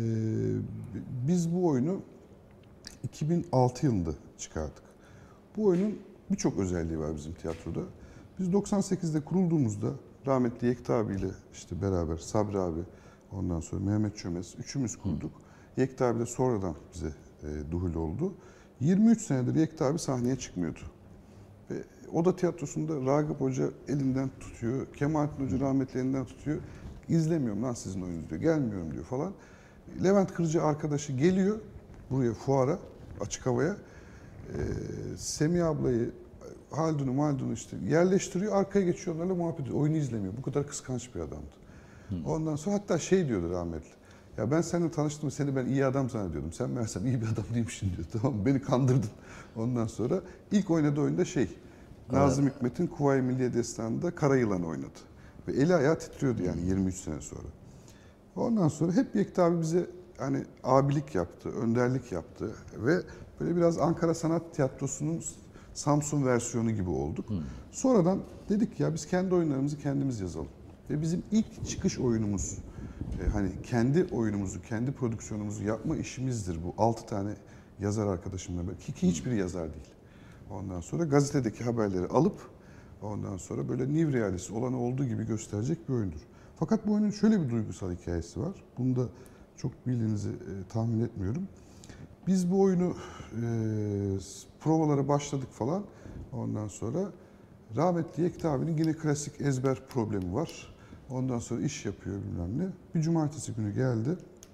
biz bu oyunu iki bin altı yılında çıkardık. Bu oyunun birçok özelliği var bizim tiyatroda. Biz doksan sekizde kurulduğumuzda rahmetli Yekta abiyle işte beraber Sabri abi, ondan sonra Mehmet Çömez üçümüz kurduk. Hı. Yekta abi de sonradan bize e, duhul oldu. yirmi üç senedir Yekta abi sahneye çıkmıyordu. Ve Oda Tiyatrosu'nda Ragıp Hoca elinden tutuyor, Kemalettin Hoca rahmetli elinden tutuyor. İzlemiyorum lan sizin oyununuzu diyor, gelmiyorum diyor falan. Levent Kırcı arkadaşı geliyor buraya fuara, açık havaya. Ee, Semih ablayı, Haldun'u, Maldun'u işte yerleştiriyor, arkaya geçiyor onlarla muhabbet ediyor. Oyunu izlemiyor. Bu kadar kıskanç bir adamdı. Hı. Ondan sonra hatta şey diyordu rahmetli. Ya ben seninle tanıştım, seni ben iyi adam zannediyordum. Sen meğersem iyi bir adam değilmişsin diyor. Tamam mı? Beni kandırdın. Ondan sonra ilk oynadığı oyunda şey, Nazım evet. Hikmet'in Kuvayi Milliye Destanı'nda Kara Yılan oynadı. Ve eli ayağı titriyordu yani yirmi üç sene sonra. Ondan sonra hep Yekta abi bize hani abilik yaptı, önderlik yaptı ve böyle biraz Ankara Sanat Tiyatrosu'nun Samsun versiyonu gibi olduk. Hmm. Sonradan dedik ya biz kendi oyunlarımızı kendimiz yazalım. Ve bizim ilk çıkış oyunumuz, e, hani kendi oyunumuzu, kendi prodüksiyonumuzu yapma işimizdir bu. Altı tane yazar arkadaşımla beraber. Ki, ki hiçbiri yazar değil. Ondan sonra gazetedeki haberleri alıp ondan sonra böyle New Realist olanı olduğu gibi gösterecek bir oyundur. Fakat bu oyunun şöyle bir duygusal hikayesi var. Bunu da çok bildiğinizi e, tahmin etmiyorum. Biz bu oyunu e, provalara başladık falan. Ondan sonra rahmetli Yekta abinin yine klasik ezber problemi var. Ondan sonra iş yapıyor bilmem ne. Bir cumartesi günü geldi.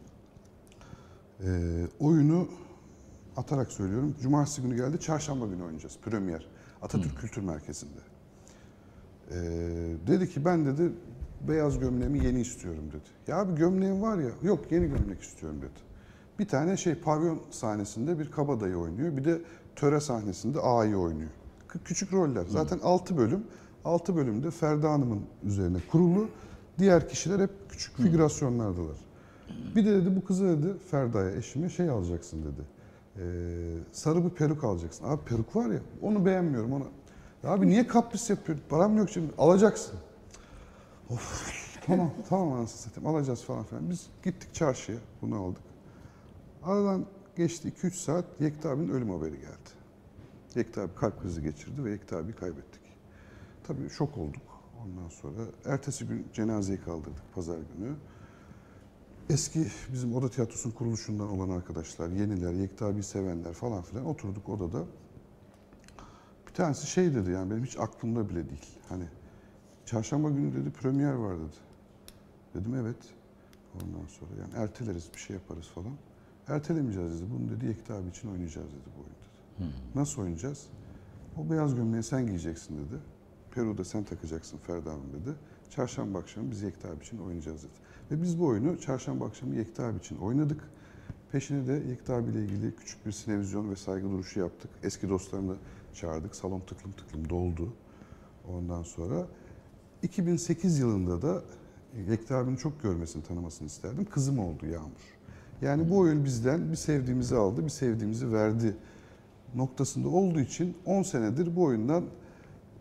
E, oyunu atarak söylüyorum. Cumartesi günü geldi. Çarşamba günü oynayacağız. Premier. Atatürk hmm. Kültür Merkezi'nde. E, dedi ki ben dedi beyaz gömleğimi yeni istiyorum dedi. Ya abi gömleğim var ya. Yok yeni gömlek istiyorum dedi. Bir tane şey pavyon sahnesinde bir kabadayı oynuyor. Bir de töre sahnesinde ağayı oynuyor. Küçük roller. Zaten altı bölüm. altı bölümde Ferda Hanım'ın üzerine kurulu. Diğer kişiler hep küçük figürasyonlardalar. Bir de dedi bu kızı dedi Ferda'ya, eşime şey alacaksın dedi. Ee, sarı bir peruk alacaksın. Abi peruk var ya onu beğenmiyorum ona. Ya abi niye kapris yapıyorsun? Param yok şimdi. Alacaksın. Of tamam tamam anasını satayım alacağız falan filan. Biz gittik çarşıya bunu aldık. Aradan geçti iki üç saat Yekta abinin ölüm haberi geldi. Yekta abi kalp krizi geçirdi ve Yekta abiyi kaybettik. Tabii şok olduk ondan sonra. Ertesi gün cenazeyi kaldırdık pazar günü. Eski bizim Oda Tiyatrosu'nun kuruluşundan olan arkadaşlar, yeniler, Yekta abiyi sevenler falan filan oturduk odada. Bir tanesi şey dedi yani benim hiç aklımda bile değil. Hani çarşamba günü dedi premier var dedi. Dedim evet. Ondan sonra yani erteleriz bir şey yaparız falan. Ertelemeyeceğiz dedi. Bunu dedi Yekta abi için oynayacağız dedi bu oyunu dedi. Hmm. Nasıl oynayacağız? O beyaz gömleği sen giyeceksin dedi. Peru'da da sen takacaksın Ferda Hanım dedi. Çarşamba akşamı biz Yekta abi için oynayacağız dedi. Ve biz bu oyunu çarşamba akşamı Yekta abi için oynadık. Peşine de Yekta abiyle ilgili küçük bir sinevizyon ve saygı duruşu yaptık. Eski dostlarını çağırdık. Salon tıklım tıklım doldu. Ondan sonra iki bin sekiz yılında da Yekta abinin çok görmesini, tanımasını isterdim. Kızım oldu Yağmur. Yani bu oyun bizden bir sevdiğimizi aldı, bir sevdiğimizi verdi noktasında olduğu için on senedir bu oyundan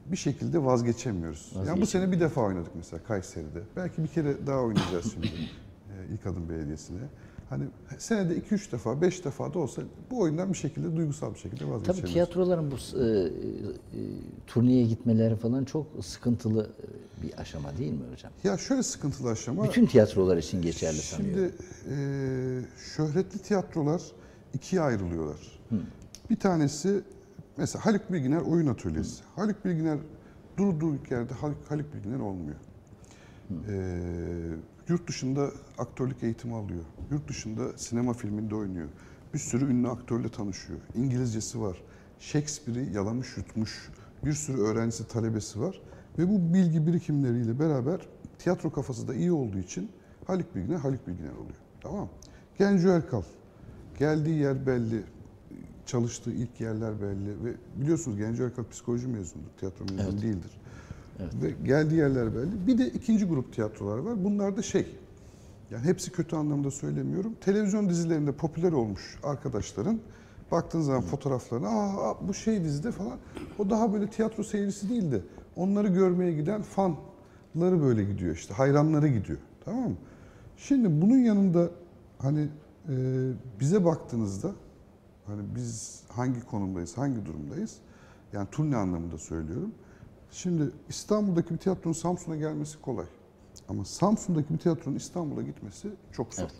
bir şekilde vazgeçemiyoruz. Yani bu sene bir defa oynadık mesela Kayseri'de. Belki bir kere daha oynayacağız şimdi e, İlk Adım Belediyesi'ne. Hani senede iki üç defa, beş defa da olsa bu oyundan bir şekilde duygusal bir şekilde vazgeçemiyoruz. Tabii tiyatroların bu e, e, turneye gitmeleri falan çok sıkıntılı bir aşama değil mi hocam? Ya şöyle sıkıntılı aşama. Bütün tiyatrolar için geçerli sanıyorum. Şimdi e, şöhretli tiyatrolar ikiye ayrılıyorlar. Hı. Bir tanesi mesela Haluk Bilginer Oyun Atölyesi. Hı. Haluk Bilginer durduğu yerde Haluk, Haluk Bilginer olmuyor. E, yurt dışında aktörlük eğitimi alıyor. Yurt dışında sinema filminde oynuyor. Bir sürü ünlü aktörle tanışıyor. İngilizcesi var. Shakespeare'i yalamış yutmuş. Bir sürü öğrencisi, talebesi var. Ve bu bilgi birikimleriyle beraber tiyatro kafası da iyi olduğu için Haluk Bilginer, Haluk Bilginer oluyor. Tamam mı? Genco Erkal. Geldiği yer belli. Çalıştığı ilk yerler belli. Ve biliyorsunuz Genco Erkal psikoloji mezunudur. Tiyatro mezunu evet. değildir. Evet. Ve geldiği yerler belli. Bir de ikinci grup tiyatrolar var. Bunlar da şey, yani hepsi kötü anlamda söylemiyorum. Televizyon dizilerinde popüler olmuş arkadaşların baktığınız zaman fotoğraflarına, aa bu şey dizide falan, o daha böyle tiyatro seyircisi değil de onları görmeye giden fanları böyle gidiyor işte, hayranları gidiyor. Tamam mı? Şimdi bunun yanında hani e, bize baktığınızda hani biz hangi konumdayız, hangi durumdayız? Yani turne anlamında söylüyorum. Şimdi İstanbul'daki bir tiyatronun Samsun'a gelmesi kolay. Ama Samsun'daki bir tiyatronun İstanbul'a gitmesi çok zor. Evet.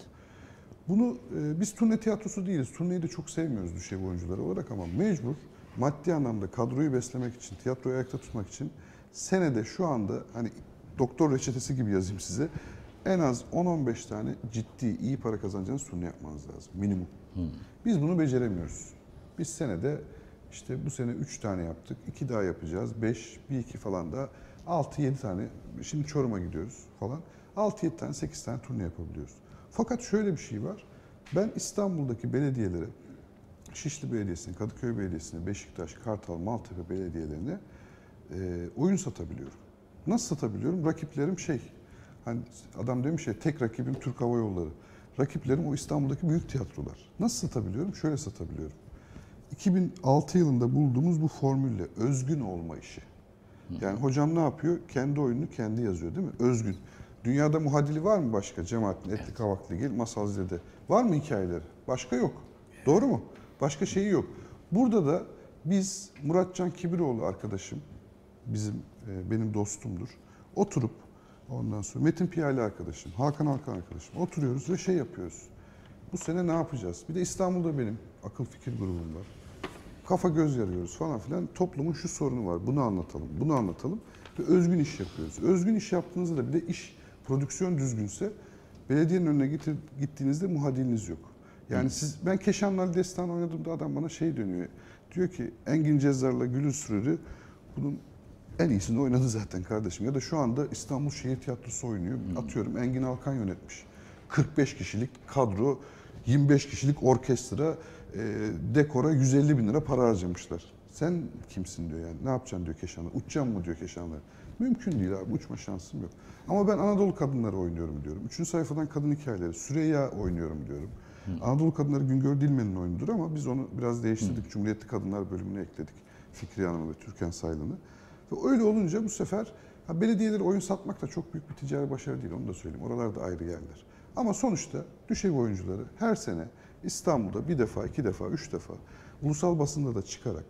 Bunu e, biz turne tiyatrosu değiliz. Turneyi de çok sevmiyoruz düşey oyuncuları olarak ama mecbur maddi anlamda kadroyu beslemek için, tiyatroyu ayakta tutmak için senede şu anda hani doktor reçetesi gibi yazayım size, en az on on beş tane ciddi iyi para kazanacağınız turne yapmanız lazım minimum. Hmm. Biz bunu beceremiyoruz. Biz senede işte bu sene üç tane yaptık, iki daha yapacağız, beş, bir iki falan da altı yedi tane, şimdi Çorum'a gidiyoruz falan, altı yedi tane, sekiz tane turne yapabiliyoruz. Fakat şöyle bir şey var, ben İstanbul'daki belediyelere, Şişli Belediyesi'ne, Kadıköy Belediyesi'ne, Beşiktaş, Kartal, Maltepe belediyelerine e, oyun satabiliyorum. Nasıl satabiliyorum? Rakiplerim şey, hani adam demiş ya, tek rakibim Türk Hava Yolları. Rakiplerim o İstanbul'daki büyük tiyatrolar. Nasıl satabiliyorum? Şöyle satabiliyorum. iki bin altı yılında bulduğumuz bu formülle özgün olma işi. Yani hocam ne yapıyor? Kendi oyununu kendi yazıyor değil mi? Özgün. Dünyada muadili var mı başka? Cemaattin, Etli Kavaklı Gel, Masal Zede. Var mı hikayeleri? Başka yok. Doğru mu? Başka şeyi yok. Burada da biz, Muratcan Kibiroğlu arkadaşım, bizim e, benim dostumdur. Oturup ondan sonra Metin Piyale arkadaşım, Hakan Alkan arkadaşım oturuyoruz ve şey yapıyoruz. Bu sene ne yapacağız? Bir de İstanbul'da benim akıl fikir grubum var. Kafa göz yarıyoruz falan filan. Toplumun şu sorunu var. Bunu anlatalım, bunu anlatalım. Ve özgün iş yapıyoruz. Özgün iş yaptığınızda da bir de iş, prodüksiyon düzgünse belediyenin önüne getir, gittiğinizde muhadiliniz yok. Yani Hı. siz, ben Keşanlı Ali Destan oynadığımda adam bana şey dönüyor. Diyor ki Engin Cezzar'la Gül'ün Sürürü bunun en iyisini oynadı zaten kardeşim. Ya da şu anda İstanbul Şehir Tiyatrosu oynuyor. Hı. Atıyorum Engin Alkan yönetmiş. kırk beş kişilik kadro, yirmi beş kişilik orkestra, e, dekora yüz elli bin lira para harcamışlar. Sen kimsin diyor yani, ne yapacaksın diyor Keşanlı. Uçacağım mı diyor Keşanlı. Mümkün değil abi, uçma şansım yok. Ama ben Anadolu kadınları oynuyorum diyorum. Üçüncü sayfadan kadın hikayeleri, Süreyya oynuyorum diyorum. Hı. Anadolu kadınları Güngör Dilmen'in oyunudur ama biz onu biraz değiştirdik. Hı. Cumhuriyetli Kadınlar bölümüne ekledik. Fikriye Hanım'ı ve Türkan Saylan'ı. Ve öyle olunca bu sefer ha, belediyelere oyun satmak da çok büyük bir ticari başarı değil, onu da söyleyeyim. Oralar da ayrı yerler. Ama sonuçta düşey oyuncuları her sene İstanbul'da bir defa, iki defa, üç defa ulusal basında da çıkarak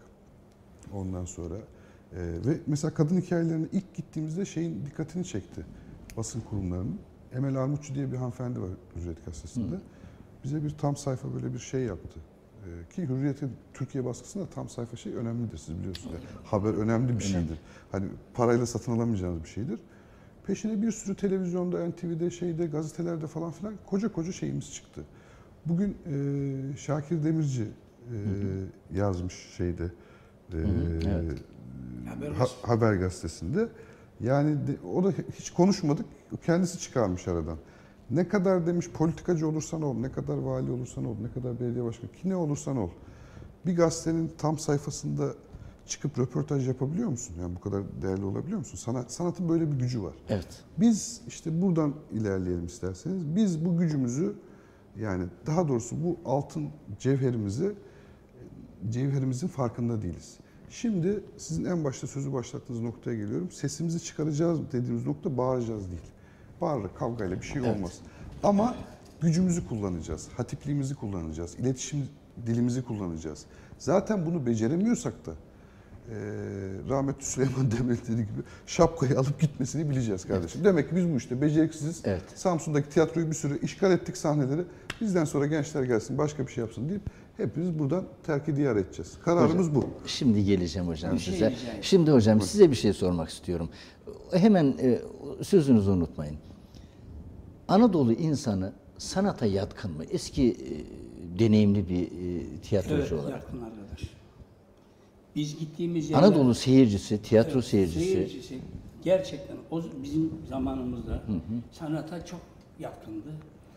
ondan sonra e, ve mesela kadın hikayelerine ilk gittiğimizde şeyin dikkatini çekti basın kurumlarının. Emel Armutçu diye bir hanımefendi var Hürriyet Gazetesi'nde. Hı. Bize bir tam sayfa böyle bir şey yaptı. E, ki Hürriyet'in Türkiye baskısında tam sayfa şey önemlidir, siz biliyorsunuz. Yani haber önemli bir şeydir. Önemli. Hani parayla satın alamayacağınız bir şeydir. Peşine bir sürü televizyonda, N T V'de, şeyde, gazetelerde falan filan koca koca şeyimiz çıktı. Bugün e, Şakir Demirci e, hı hı. yazmış şeyde, e, hı hı, evet. ha, Haber Gazetesi'nde. Yani de, o da hiç konuşmadık, kendisi çıkarmış aradan. Ne kadar demiş politikacı olursan ol, ne kadar vali olursan ol, ne kadar belediye başkanı, ki ne olursan ol. Bir gazetenin tam sayfasında çıkıp röportaj yapabiliyor musun? Yani bu kadar değerli olabiliyor musun? Sanat, sanatın böyle bir gücü var. Evet. Biz işte buradan ilerleyelim isterseniz. Biz bu gücümüzü, yani daha doğrusu bu altın cevherimizi, cevherimizin farkında değiliz. Şimdi sizin en başta sözü başlattığınız noktaya geliyorum. Sesimizi çıkaracağız dediğimiz nokta bağıracağız değil. Bağırarak kavgayla bir şey olmaz. Evet. Ama gücümüzü kullanacağız, hatipliğimizi kullanacağız, iletişim dilimizi kullanacağız. Zaten bunu beceremiyorsak da e, rahmetli Süleyman Demirel dediği gibi şapkayı alıp gitmesini bileceğiz kardeşim. Evet. Demek ki biz bu işte beceriksiziz. Evet. Samsun'daki tiyatroyu bir süre işgal ettik sahneleri. Bizden sonra gençler gelsin başka bir şey yapsın deyip hepimiz buradan terk-i diyar edeceğiz. Kararımız hocam, bu. Şimdi geleceğim hocam bir size. Şey şimdi hocam Buyurun. size bir şey sormak istiyorum. Hemen e, sözünüzü unutmayın. Anadolu insanı sanata yatkın mı? Eski e, deneyimli bir e, tiyatrocu evet, olarak. Evet, yatkın arkadaş. Biz gittiğimiz yerler... Anadolu seyircisi, tiyatro evet, seyircisi. Seyircisi gerçekten o bizim zamanımızda hı hı. sanata çok yatkındı.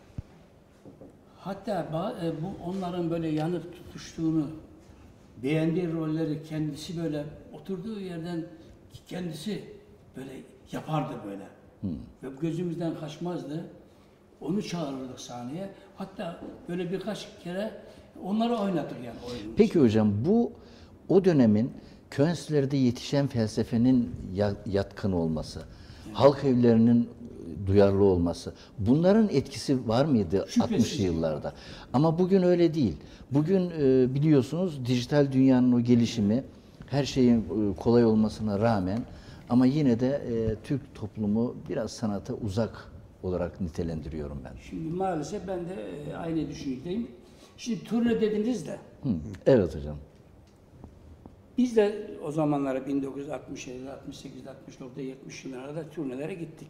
Hatta bu onların böyle yanıp tutuştuğunu, beğendiği rolleri kendisi böyle oturduğu yerden kendisi böyle yapardı böyle. Hı. Ve gözümüzden kaçmazdı. Onu çağırırdık sahneye. Hatta böyle birkaç kere onları oynatır yani oyunumuz. Peki hocam bu o dönemin Könslerde yetişen felsefenin yatkın olması, yani. halk evlerinin duyarlı olması, bunların etkisi var mıydı Şüphesiz altmışlı yıllarda? Var. Ama bugün öyle değil. Bugün biliyorsunuz dijital dünyanın o gelişimi, her şeyin kolay olmasına rağmen ama yine de Türk toplumu biraz sanata uzak olarak nitelendiriyorum ben. Şimdi maalesef ben de aynı düşüncedeyim. Şimdi turne dediniz de. Hı, evet hocam. Biz de o zamanlara bin dokuz yüz altmış yedi, altmış sekiz, altmış dokuz, yetmiş yıllarda turnelere gittik.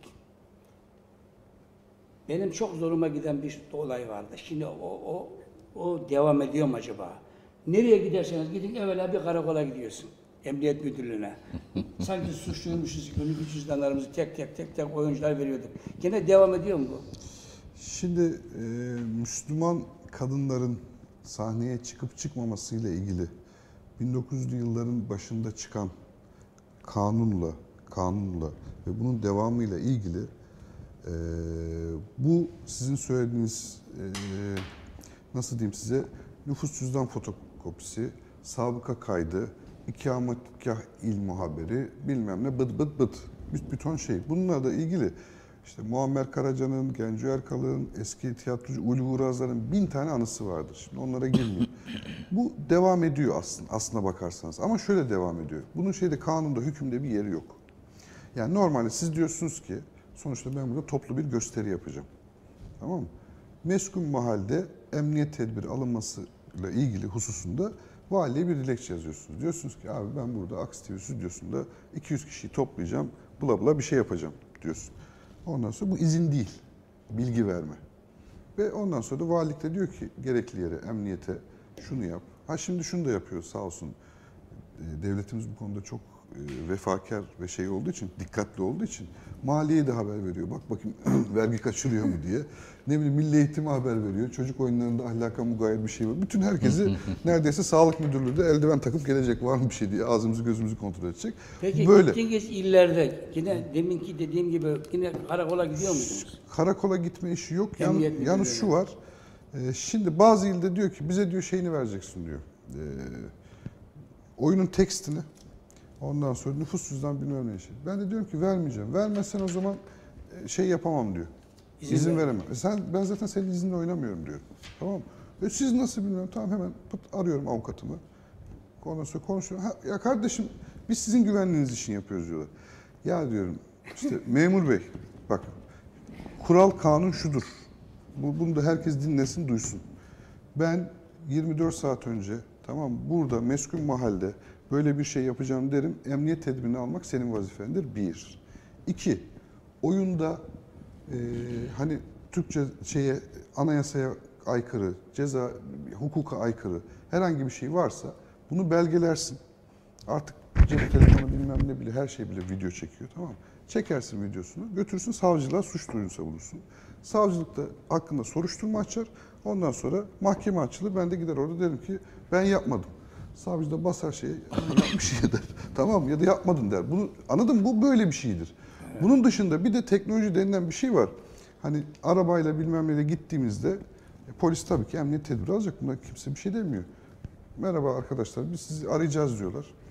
Benim çok zoruma giden bir olay vardı. Şimdi o, o, o devam ediyor mu acaba? Nereye giderseniz gidin evvela bir karakola gidiyorsun. Emniyet müdürlüğüne. Sanki suçluymuşuz, günlük cüzdanlarımızı tek tek tek tek oyuncular veriyorduk. Gene devam ediyor mu bu? Şimdi e, Müslüman kadınların sahneye çıkıp çıkmamasıyla ilgili bin dokuz yüzlü yılların başında çıkan kanunla, kanunla ve bunun devamıyla ilgili e, bu sizin söylediğiniz e, nasıl diyeyim size nüfus cüzdan fotokopisi, sabıka kaydı, ikametgah ilmu haberi, bilmem ne bıt bıt bıt bir, bir ton şey. Bununla da ilgili işte Muammer Karaca'nın, Genco Erkal'ın, eski tiyatrocu Ulvi Urazlar'ın bin tane anısı vardır. Şimdi onlara girmeyeyim. Bu devam ediyor aslında, aslına bakarsanız. Ama şöyle devam ediyor. Bunun şeyde kanunda, hükümde bir yeri yok. Yani normalde siz diyorsunuz ki sonuçta ben burada toplu bir gösteri yapacağım. Tamam mı? Meskun mahalde emniyet tedbiri alınmasıyla ilgili hususunda valiye bir dilekçe yazıyorsunuz. Diyorsunuz ki abi ben burada Aks T V stüdyosunda iki yüz kişiyi toplayacağım, bula bula bir şey yapacağım diyorsun. Ondan sonra bu izin değil, bilgi verme. Ve ondan sonra da valilik de diyor ki gerekli yere, emniyete şunu yap. Ha şimdi şunu da yapıyor sağ olsun. Devletimiz bu konuda çok vefakar ve şey olduğu için, dikkatli olduğu için maliyeye de haber veriyor. Bak bakayım vergi kaçırıyor mu diye. Ne bileyim Milli Eğitim'e haber veriyor. Çocuk oyunlarında ahlaka mugayir bir şey var. Bütün herkesi neredeyse sağlık müdürlüğü de eldiven takıp gelecek var mı bir şey diye ağzımızı gözümüzü kontrol edecek. Peki böyle. Gittiğiniz illerde yine deminki dediğim gibi yine karakola gidiyor muydunuz? Karakola gitme işi yok. Yan, yalnız şu var. E, şimdi bazı ilde diyor ki bize diyor şeyini vereceksin diyor. E, oyunun tekstini. Ondan sonra nüfus cüzdan bilmem ne şey. Ben de diyorum ki vermeyeceğim. Vermezsen o zaman şey yapamam diyor. İzin, İzin veremem. E sen, ben zaten senin izinle oynamıyorum diyor. Tamam mı? E siz nasıl bilmiyorum. Tamam hemen pıt, arıyorum avukatımı. Ondan sonra konuşuyorum. Ha, ya kardeşim biz sizin güvenliğiniz için yapıyoruz diyorlar. Ya diyorum işte memur bey bak kural kanun şudur. Bu, bunu da herkes dinlesin duysun. Ben yirmi dört saat önce tamam burada meskun mahalde böyle bir şey yapacağım derim. Emniyet tedbirini almak senin vazifendir. Bir. İki. Oyunda e, hani Türkçe şeye anayasaya aykırı, ceza hukuka aykırı herhangi bir şey varsa bunu belgelersin. Artık cep telefonu bilmem ne bile her şey bile video çekiyor tamam mı? Çekersin videosunu, götürsün savcılığa suç duyurusunda bulunsun. Savcılıkta hakkında soruşturma açar. Ondan sonra mahkeme açılır. Ben de gider orada derim ki ben yapmadım. Savcı da basar şeyi yapmış ya der. Tamam ya da yapmadın der. Bunu anladın mı? Bu böyle bir şeydir. Evet. Bunun dışında bir de teknoloji denilen bir şey var. Hani arabayla bilmem neyle gittiğimizde e, polis tabii ki emniyet tedbiri alacak. Buna kimse bir şey demiyor. Merhaba arkadaşlar biz sizi arayacağız diyorlar.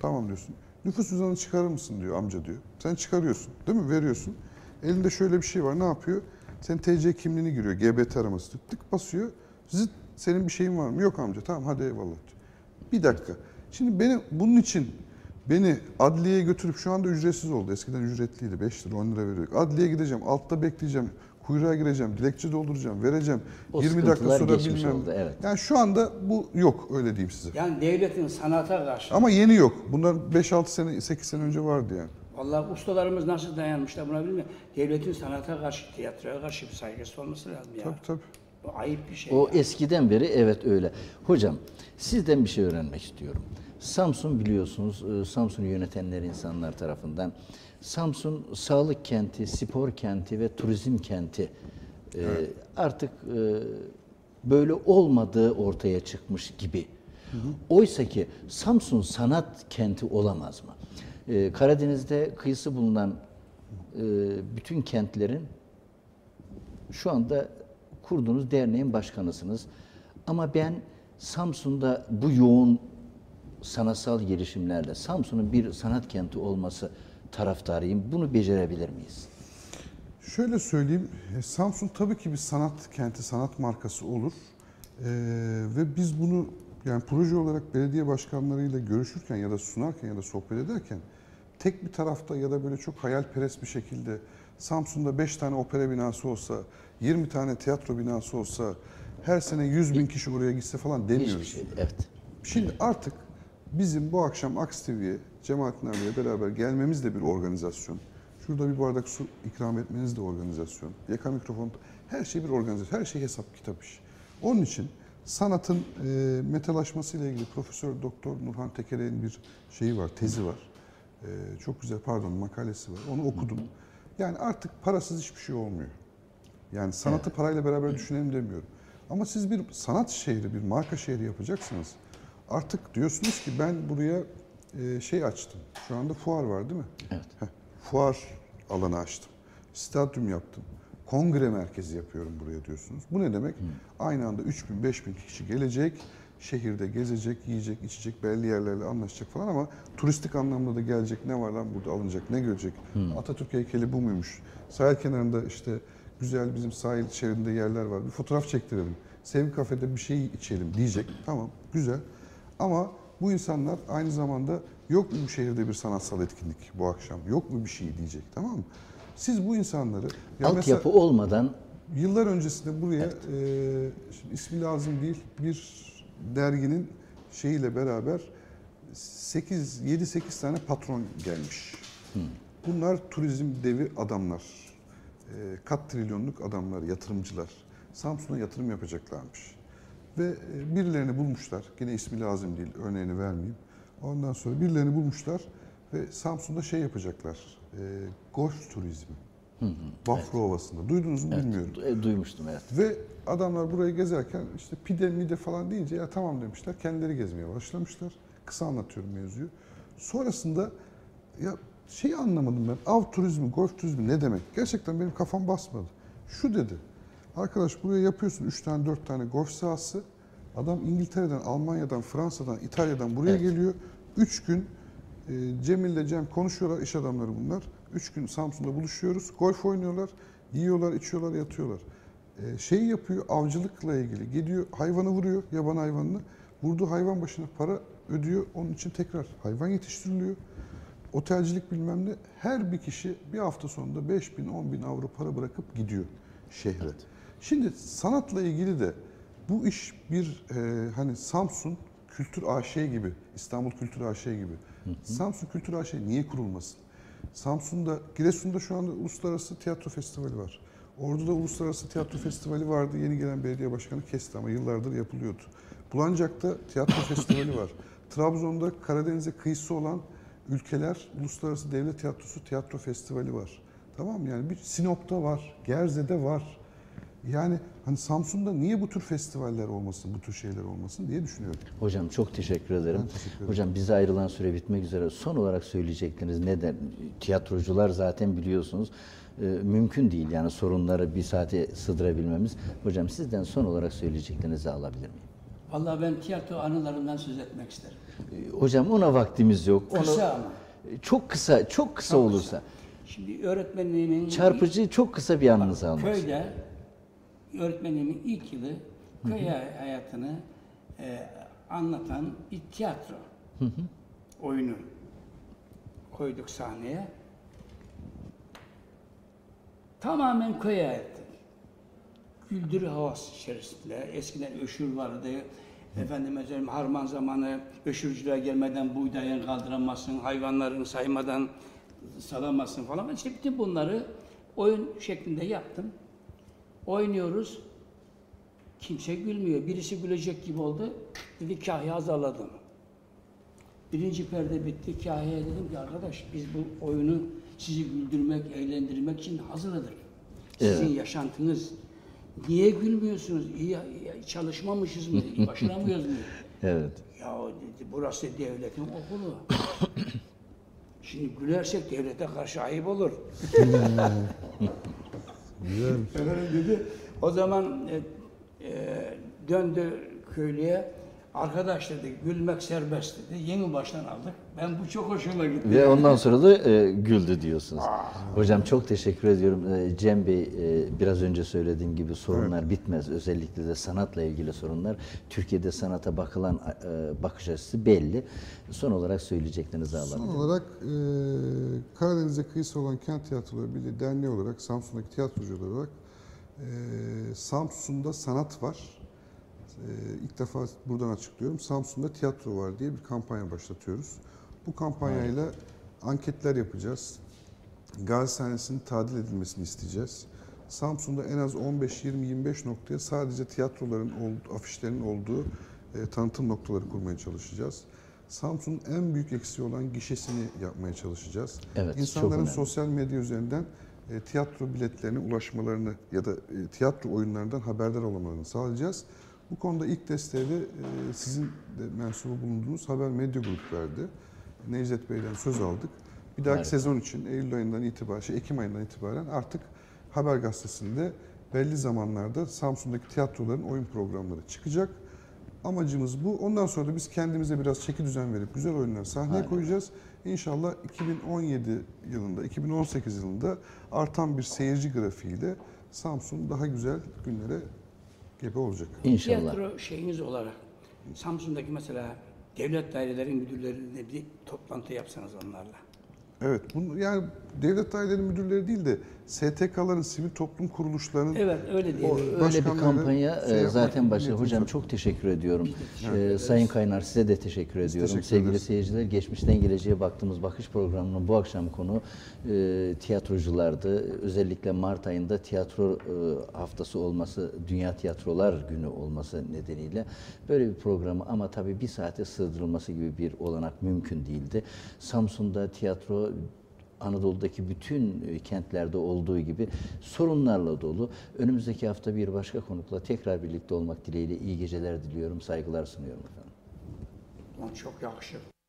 Tamam diyorsun. Nüfus cüzdanını çıkarır mısın diyor amca diyor. Sen çıkarıyorsun değil mi? Veriyorsun. Elinde şöyle bir şey var. Ne yapıyor? Senin T C kimliğini giriyor. G B T araması diyor. Tık basıyor. Zıt, senin bir şeyin var mı? Yok amca. Tamam hadi eyvallah diyor. Bir dakika. Şimdi beni bunun için beni adliyeye götürüp şu anda ücretsiz oldu. Eskiden ücretliydi. beş lira on lira veriyorduk. Adliyeye gideceğim. Altta bekleyeceğim. Kuyruğa gireceğim. Dilekçe dolduracağım. Vereceğim. O yirmi dakika sonra geçmiş bilmem. oldu, evet. Yani şu anda bu yok öyle diyeyim size. Yani devletin sanata karşı. Ama yeni yok. Bunlar beş altı sene sekiz sene önce vardı yani. Vallahi ustalarımız nasıl dayanmışlar buna bilmiyorum. Devletin sanata karşı, tiyatroya karşı bir saygısı olması lazım ya. Tabii tabii. Bu ayıp bir şey. O ya. eskiden beri evet öyle. Hocam sizden bir şey öğrenmek istiyorum. Samsun biliyorsunuz, e, Samsun'u yönetenler insanlar tarafından Samsun sağlık kenti, spor kenti ve turizm kenti e, artık e, böyle olmadığı ortaya çıkmış gibi. Oysa ki Samsun sanat kenti olamaz mı? E, Karadeniz'de kıyısı bulunan e, bütün kentlerin şu anda kurduğunuz derneğin başkanısınız. Ama ben Samsun'da bu yoğun sanatsal gelişimlerle Samsun'un bir sanat kenti olması taraftarıyım. Bunu becerebilir miyiz? Şöyle söyleyeyim, Samsun tabii ki bir sanat kenti, sanat markası olur. Ee, ve biz bunu yani proje olarak belediye başkanlarıyla görüşürken ya da sunarken ya da sohbet ederken tek bir tarafta ya da böyle çok hayalperest bir şekilde Samsun'da beş tane opera binası olsa, yirmi tane tiyatro binası olsa, her sene yüz bin kişi oraya gitse falan demiyoruz. Hiçbir şey, evet. Şimdi artık bizim bu akşam Aks T V'ye, Cemalettin abiyle beraber gelmemiz de bir organizasyon. Şurada bir bardak su ikram etmeniz de organizasyon. Yaka mikrofon, her şey bir organizasyon. Her şey hesap kitap iş. Onun için sanatın e, metalaşması ile ilgili Profesör Doktor Nurhan Tekere'nin bir şeyi var, tezi var. E, çok güzel, pardon, makalesi var. Onu okudum. Yani artık parasız hiçbir şey olmuyor. Yani sanatı evet. parayla beraber düşünelim demiyorum. Ama siz bir sanat şehri, bir marka şehri yapacaksınız. Artık diyorsunuz ki ben buraya e, şey açtım. Şu anda fuar var değil mi? Evet. Heh, fuar alanı açtım. Stadyum yaptım. Kongre merkezi yapıyorum buraya diyorsunuz. Bu ne demek? Hı. Aynı anda üç bin beş bin kişi gelecek, şehirde gezecek, yiyecek, içecek, belli yerlerle anlaşacak falan ama turistik anlamda da gelecek, ne var lan burada alınacak, ne görecek? Hı. Atatürk heykeli bu muymuş? Sahil kenarında işte güzel bizim sahil şeridinde yerler var. Bir fotoğraf çektirelim. Sevgi kafede bir şey içelim diyecek. Tamam, güzel. Ama bu insanlar aynı zamanda yok mu bu şehirde bir sanatsal etkinlik bu akşam? Yok mu bir şey diyecek, tamam mı? Siz bu insanları... Altyapı olmadan... Yıllar öncesinde buraya, evet. e, şimdi ismi lazım değil, bir derginin şeyiyle beraber sekiz yedi sekiz tane patron gelmiş. Hmm. Bunlar turizm devi adamlar. E, kat trilyonluk adamlar, yatırımcılar. Samsun'a yatırım yapacaklarmış. Ve birilerini bulmuşlar, yine ismi lazım değil, örneğini vermeyeyim. Ondan sonra birilerini bulmuşlar ve Samsun'da şey yapacaklar, e, golf turizmi. Hı hı, Bafra evet. Ovası'nda. Duydunuz mu evet, bilmiyorum. Du- duymuştum evet. Ve adamlar burayı gezerken işte pide mide falan deyince ya tamam demişler, kendileri gezmeye başlamışlar. Kısa anlatıyorum mevzuyu. Sonrasında ya şeyi anlamadım ben, av turizmi, golf turizmi ne demek? Gerçekten benim kafam basmadı. Şu dedi, arkadaş buraya yapıyorsun üç tane dört tane golf sahası. Adam İngiltere'den, Almanya'dan, Fransa'dan, İtalya'dan buraya evet. geliyor. üç gün e, Cemil'le Cem konuşuyorlar, iş adamları bunlar. üç gün Samsun'da buluşuyoruz. Golf oynuyorlar, yiyorlar, içiyorlar, yatıyorlar. E, şeyi yapıyor, avcılıkla ilgili. Gidiyor, hayvanı vuruyor, yaban hayvanını. Vurduğu hayvan başına para ödüyor. Onun için tekrar hayvan yetiştiriliyor. Otelcilik bilmem ne. Her bir kişi bir hafta sonunda beş bin on bin avro para bırakıp gidiyor şehre. Evet. Şimdi sanatla ilgili de bu iş bir e, hani Samsun Kültür A Ş gibi, İstanbul Kültür A Ş gibi. Hı hı. Samsun Kültür A Ş niye kurulmasın? Samsun'da, Giresun'da şu anda Uluslararası Tiyatro Festivali var. Ordu'da Uluslararası Tiyatro Festivali vardı. Yeni gelen belediye başkanı kesti ama yıllardır yapılıyordu. Bulancak'ta Tiyatro Festivali var. Trabzon'da Karadeniz'e kıyısı olan ülkeler Uluslararası Devlet Tiyatrosu Tiyatro Festivali var. Tamam mı? Yani bir Sinop'ta var, Gerze'de var. Yani hani Samsun'da niye bu tür festivaller olmasın, bu tür şeyler olmasın diye düşünüyorum. Hocam çok teşekkür ederim. Teşekkür ederim. Hocam bize ayrılan süre bitmek üzere. Son olarak söyleyecekleriniz neden? Tiyatrocular zaten biliyorsunuz e, mümkün değil yani sorunları bir saate sığdırabilmemiz. Hocam sizden son olarak söyleyeceklerinizi alabilir miyim? Vallahi ben tiyatro anılarımdan söz etmek isterim. E, Hocam ona vaktimiz yok. Onu, Kısa ama. Çok kısa, çok kısa Çok olursa. kısa. Şimdi öğretmenimin... Çarpıcı, çok kısa bir anınızı almak istiyorum. Köyde öğretmenimin ilk yılı köy hayatını e, anlatan bir tiyatro hı hı. oyunu koyduk sahneye. Tamamen köy hayatı. Güldürü havası içerisinde. Eskiden öşür vardı. Efendime söyleyeyim, harman zamanı öşürcüler gelmeden buğdayın kaldıramazsın, hayvanların saymadan salamazsın falan. İşte bütün bunları oyun şeklinde yaptım. Oynuyoruz. Kimse gülmüyor. Birisi gülecek gibi oldu. Dedi Kahya azarladım. Birinci perde bitti. Kahya'ya dedim ki arkadaş biz bu oyunu sizi güldürmek, eğlendirmek için hazırladık. Sizin evet. yaşantınız. Niye gülmüyorsunuz? İyi, iyi çalışmamışız mı? İyi başaramıyoruz mu? Evet. Ya dedi burası devletin okulu. Şimdi gülersek devlete karşı ayıp olur. Efendim dedi. O zaman e, e, döndü köylüye. Arkadaş dedi, gülmek serbest dedi. Yeni baştan aldık. Ben bu çok hoşuma gitti. Ve ondan sonra da e, güldü diyorsunuz. Aa. Hocam çok teşekkür ediyorum. E, Cem Bey, e, biraz önce söylediğim gibi sorunlar evet. bitmez. Özellikle de sanatla ilgili sorunlar. Türkiye'de sanata bakılan e, bakış açısı belli. Son olarak söyleyeceklerinizi alalım. Son olarak e, Karadeniz'e kıyısı olan Kent Tiyatroları Birliği Derneği olarak, Samsun'daki tiyatrocular olarak e, Samsun'da sanat var. İlk defa buradan açıklıyorum. Samsun'da tiyatro var diye bir kampanya başlatıyoruz. Bu kampanyayla evet. anketler yapacağız. Gazi sahnesinin tadil edilmesini isteyeceğiz. Samsun'da en az on beş, yirmi, yirmi beş noktaya sadece tiyatroların, olduğu, afişlerin olduğu e, tanıtım noktaları kurmaya çalışacağız. Samsun'un en büyük eksiği olan gişesini yapmaya çalışacağız. Evet, İnsanların sosyal medya üzerinden e, tiyatro biletlerine ulaşmalarını ya da e, tiyatro oyunlarından haberdar olmalarını sağlayacağız. Bu konuda ilk desteği de e, sizin de mensubu bulunduğunuz Haber Medya Grup verdi. Necdet Bey'den söz aldık. Bir dahaki evet. sezon için Eylül ayından itibaren, şey, Ekim ayından itibaren artık Haber Gazetesi'nde belli zamanlarda Samsun'daki tiyatroların oyun programları çıkacak. Amacımız bu. Ondan sonra da biz kendimize biraz çeki düzen verip güzel oyunlar sahneye Aynen. koyacağız. İnşallah iki bin on yedi yılında, iki bin on sekiz yılında artan bir seyirci grafiğiyle Samsun daha güzel günlere gebe olacak. İnşallah. Tiyatro şeyiniz olarak Samsun'daki mesela devlet daireleri müdürlerine bir toplantı yapsanız onlarla. Evet, bunu yani devlet daireleri müdürleri değil de S T K'ların, sivil toplum kuruluşlarının evet, öyle değil. Öyle bir kampanya şey zaten başladı. Hocam çok teşekkür ediyorum. Ee, Sayın Kaynar size de teşekkür ediyorum. Teşekkür Sevgili ederiz. Seyirciler, geçmişten geleceğe baktığımız bakış programının bu akşam konu e, tiyatroculardı. Özellikle Mart ayında tiyatro e, haftası olması, Dünya Tiyatrolar Günü olması nedeniyle böyle bir programı ama tabii bir saate sığdırılması gibi bir olanak mümkün değildi. Samsun'da tiyatro Anadolu'daki bütün kentlerde olduğu gibi sorunlarla dolu. Önümüzdeki hafta bir başka konukla tekrar birlikte olmak dileğiyle iyi geceler diliyorum, saygılar sunuyorum efendim. Çok yakışır.